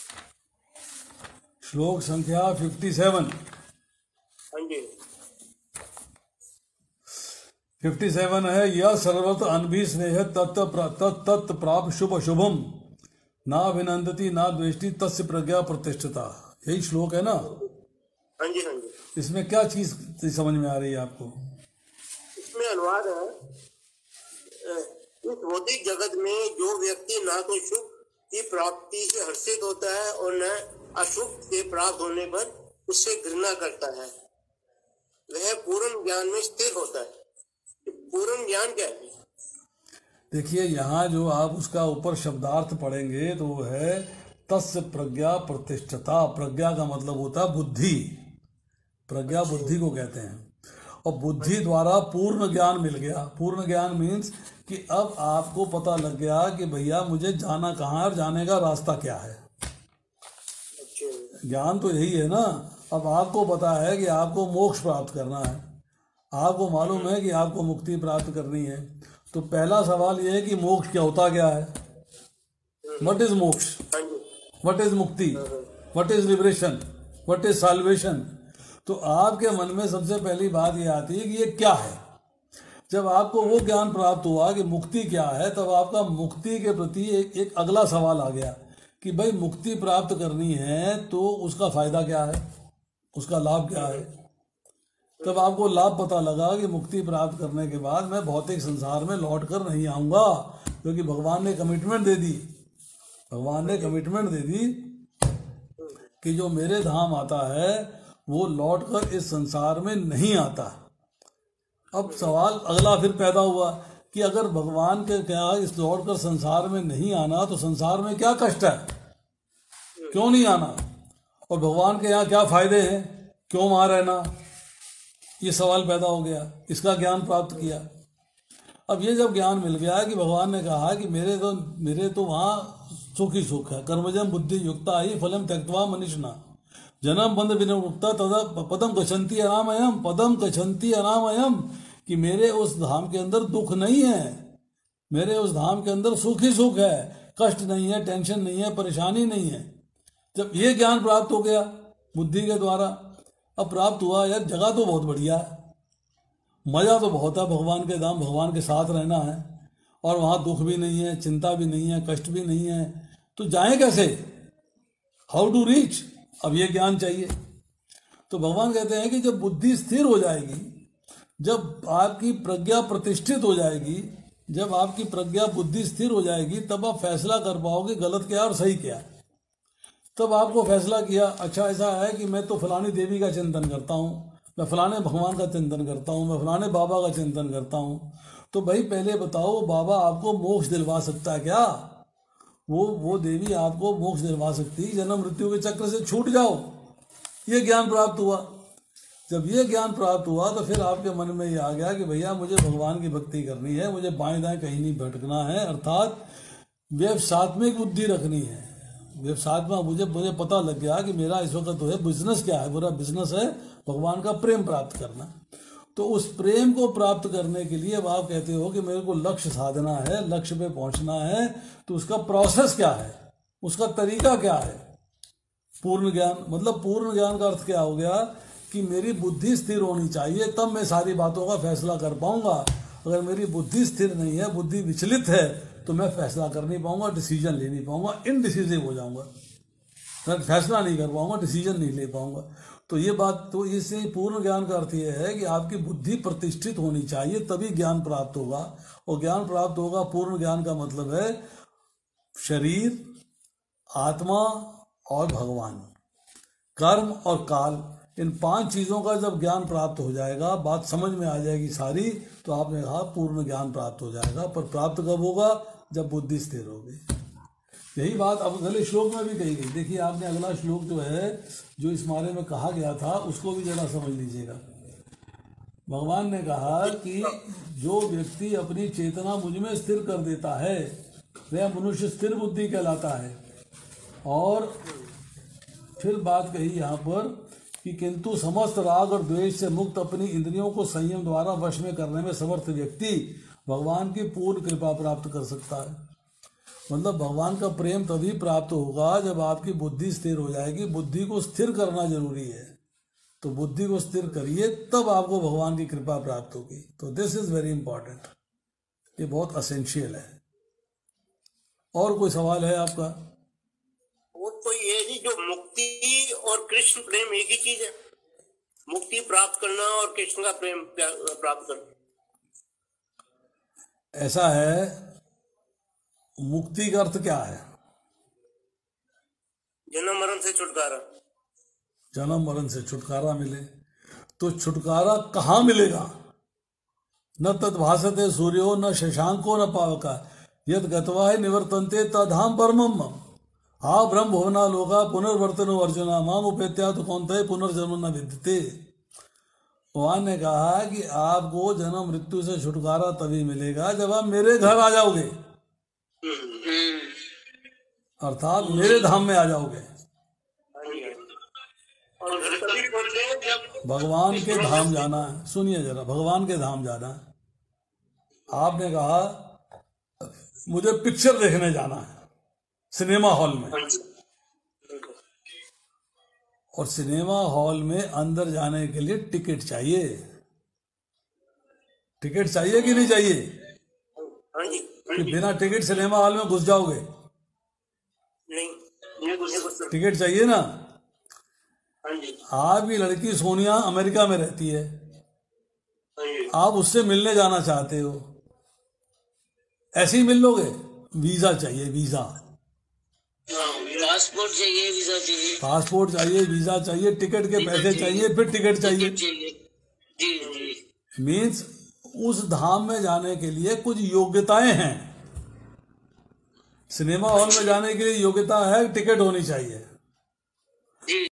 A: श्लोक संख्या सत्तावन।
B: हाँ जी
A: सत्तावन है। यह सर्वत्र अनभिस्नेह तत्व तत्त प्राप्त शुभ शुभम ना अभिनंदती ना द्वेष्टि तस्य प्रज्ञा प्रतिष्ठिता। यही श्लोक है ना?
B: हाँ जी हाँ जी।
A: इसमें क्या चीज समझ में आ रही है आपको?
B: इसमें अनुवाद है, इस भौतिक जगत में जो व्यक्ति ना तो सुख की प्राप्ति से हर्षित होता है और न अशुभ से प्राप्त होने पर उससे घृणा करता है, वह पूर्ण ज्ञान में स्थिर होता है। पूर्ण ज्ञान क्या है?
A: देखिए यहाँ जो आप उसका ऊपर शब्दार्थ पढ़ेंगे तो वो है तस्य प्रज्ञा प्रतिष्ठता। प्रज्ञा का मतलब होता है बुद्धि। प्रज्ञा बुद्धि को कहते हैं। और बुद्धि द्वारा पूर्ण ज्ञान मिल गया। पूर्ण ज्ञान मीन्स कि अब आपको पता लग गया कि भैया मुझे जाना कहाँ है और जाने का रास्ता क्या है। ज्ञान तो यही है ना। अब आपको पता है कि आपको मोक्ष प्राप्त करना है, आपको मालूम है कि आपको मुक्ति प्राप्त करनी है। तो पहला सवाल यह है कि मोक्ष क्या होता क्या है? What is moksha? What is mukti? What is liberation? What is salvation? तो आपके मन में सबसे पहली बात यह आती है कि ये क्या है। जब आपको वो ज्ञान प्राप्त हुआ कि मुक्ति क्या है, तब आपका मुक्ति के प्रति एक, एक अगला सवाल आ गया कि भाई मुक्ति प्राप्त करनी है तो उसका फायदा क्या है, उसका लाभ क्या है। तब आपको लाभ पता लगा कि मुक्ति प्राप्त करने के बाद मैं भौतिक संसार में लौट कर नहीं आऊंगा, क्योंकि भगवान ने कमिटमेंट दे दी। भगवान ने कमिटमेंट दे दी कि जो मेरे धाम आता है वो लौट कर इस संसार में नहीं आता। अब सवाल अगला फिर पैदा हुआ कि अगर भगवान के क्या इस लौट कर संसार में नहीं आना तो संसार में क्या कष्ट है, क्यों नहीं आना, और भगवान के यहाँ क्या फायदे हैं, क्यों वहां रहना। ये सवाल पैदा हो गया। इसका ज्ञान प्राप्त किया। अब ये जब ज्ञान मिल गया कि भगवान ने कहा कि मेरे तो मेरे तो वहाँ सुख ही सुख है, कर्मजम बुद्धि युक्ता ही फलम त्यक्त्वा मनीषिणा जन्म बंध विनिर्मुक्ता तदा पदम गच्छन्ति अनामयम पदम गच्छन्ति अनामयम, कि मेरे उस धाम के अंदर दुख नहीं है, मेरे उस धाम के अंदर सुख ही सुख है, कष्ट नहीं है, टेंशन नहीं है, परेशानी नहीं है। जब ये ज्ञान प्राप्त हो गया बुद्धि के द्वारा, अब प्राप्त हुआ यार जगह तो बहुत बढ़िया है, मजा तो बहुत है, भगवान के धाम, भगवान के साथ रहना है और वहां दुख भी नहीं है, चिंता भी नहीं है, कष्ट भी नहीं है, तो जाएं कैसे, हाउ टू रीच, अब ये ज्ञान चाहिए। तो भगवान कहते हैं कि जब बुद्धि स्थिर हो जाएगी, जब आपकी प्रज्ञा प्रतिष्ठित हो जाएगी, जब आपकी प्रज्ञा बुद्धि स्थिर हो जाएगी, तब आप फैसला कर पाओगे गलत क्या और सही क्या। तब आपको फैसला किया, अच्छा ऐसा है कि मैं तो फलानी देवी का चिंतन करता हूँ, मैं फलाने भगवान का चिंतन करता हूँ, मैं फलाने बाबा का चिंतन करता हूँ, तो भाई पहले बताओ बाबा आपको मोक्ष दिलवा सकता है क्या? वो वो देवी आपको मोक्ष दिलवा सकती, जन्म मृत्यु के चक्र से छूट जाओ। ये ज्ञान प्राप्त हुआ। जब ये ज्ञान प्राप्त हुआ तो फिर आपके मन में ये आ गया कि भैया मुझे भगवान की भक्ति करनी है, मुझे बाएं दाएं कहीं नहीं भटकना है, अर्थात व्यवसात्मिक बुद्धि रखनी है। व्यवसात्मा मुझे मुझे पता लग गया कि मेरा इस वक्त तो है बिजनेस क्या है, मेरा बिजनेस है भगवान का प्रेम प्राप्त करना। तो उस प्रेम को प्राप्त करने के लिए अब आप कहते हो कि मेरे को लक्ष्य साधना है, लक्ष्य पे पहुंचना है, तो उसका प्रोसेस क्या है, उसका तरीका क्या है? पूर्ण ज्ञान। मतलब पूर्ण ज्ञान का अर्थ क्या हो गया कि मेरी बुद्धि स्थिर होनी चाहिए, तब मैं सारी बातों का फैसला कर पाऊंगा। अगर मेरी बुद्धि स्थिर नहीं है, बुद्धि विचलित है, तो मैं फैसला कर नहीं पाऊंगा, डिसीजन ले नहीं पाऊंगा, इनडिसिजिव हो जाऊंगा, मैं फैसला नहीं कर पाऊंगा, डिसीजन नहीं ले पाऊंगा। तो ये बात, तो इससे पूर्ण ज्ञान का अर्थ ये है कि आपकी बुद्धि प्रतिष्ठित होनी चाहिए, तभी ज्ञान प्राप्त होगा। और ज्ञान प्राप्त होगा, पूर्ण ज्ञान का मतलब है शरीर, आत्मा और भगवान, कर्म और काल, इन पांच चीजों का जब ज्ञान प्राप्त हो जाएगा, बात समझ में आ जाएगी सारी, तो आपने कहा पूर्ण ज्ञान प्राप्त हो जाएगा। पर प्राप्त कब होगा? जब बुद्धि स्थिर होगी। यही बात अब अगले श्लोक में भी कही गई। देखिए आपने अगला श्लोक जो है, जो इस बारे में कहा गया था, उसको भी जरा समझ लीजिएगा। भगवान ने कहा कि जो व्यक्ति अपनी चेतना मुझ में स्थिर कर देता है वह मनुष्य स्थिर बुद्धि कहलाता है। और फिर बात कही यहाँ पर कि किंतु समस्त राग और द्वेष से मुक्त अपनी इंद्रियों को संयम द्वारा वश में करने में समर्थ व्यक्ति भगवान की पूर्ण कृपा प्राप्त कर सकता है। मतलब भगवान का प्रेम तभी प्राप्त होगा जब आपकी बुद्धि स्थिर हो जाएगी। बुद्धि को स्थिर करना जरूरी है, तो बुद्धि को स्थिर करिए, तब आपको भगवान की कृपा प्राप्त होगी। तो दिस इज वेरी इंपॉर्टेंट, ये बहुत असेंशियल है। और कोई सवाल है आपका?
B: वो तो ये ही, जो मुक्ति और कृष्ण प्रेम एक ही चीज है, मुक्ति प्राप्त करना और कृष्ण का प्रेम प्राप्त करना।
A: ऐसा है, मुक्ति का अर्थ क्या है?
B: जन्म मरण से छुटकारा।
A: जन्म मरण से छुटकारा मिले, तो छुटकारा कहाँ मिलेगा? न तद भासते सूर्यो न शशांको न पावका यद गत्वा है निवर्तन्ते तधाम परमम हा ब्रह्म भुवना लोका पुनर्वर्तनो अर्जुना माम उपेत्या तो कौनते पुनर्जन्म न विद्यते। भगवान ने कहा कि आपको जन्म मृत्यु से छुटकारा तभी मिलेगा जब आप मेरे घर आ जाओगे, अर्थात मेरे धाम में आ जाओगे। भगवान के धाम जाना है, सुनिए जरा, भगवान के धाम जाना है। आपने कहा मुझे पिक्चर देखने जाना है सिनेमा हॉल में, और सिनेमा हॉल में अंदर जाने के लिए टिकट चाहिए। टिकट चाहिए कि नहीं चाहिए? कि बिना टिकट सिनेमा हॉल में घुस जाओगे?
B: नहीं,
A: टिकट चाहिए ना। आपकी लड़की सोनिया अमेरिका में रहती है, आप उससे मिलने जाना चाहते हो, ऐसे ही मिल लोगे? वीजा चाहिए, वीजा,
B: पासपोर्ट चाहिए, वीजा चाहिए,
A: पासपोर्ट चाहिए, वीजा चाहिए, टिकट के पैसे चाहिए, फिर टिकट चाहिए। मीन्स उस धाम में जाने के लिए कुछ योग्यताएं हैं। सिनेमा हॉल में जाने के लिए योग्यता है, टिकट होनी चाहिए।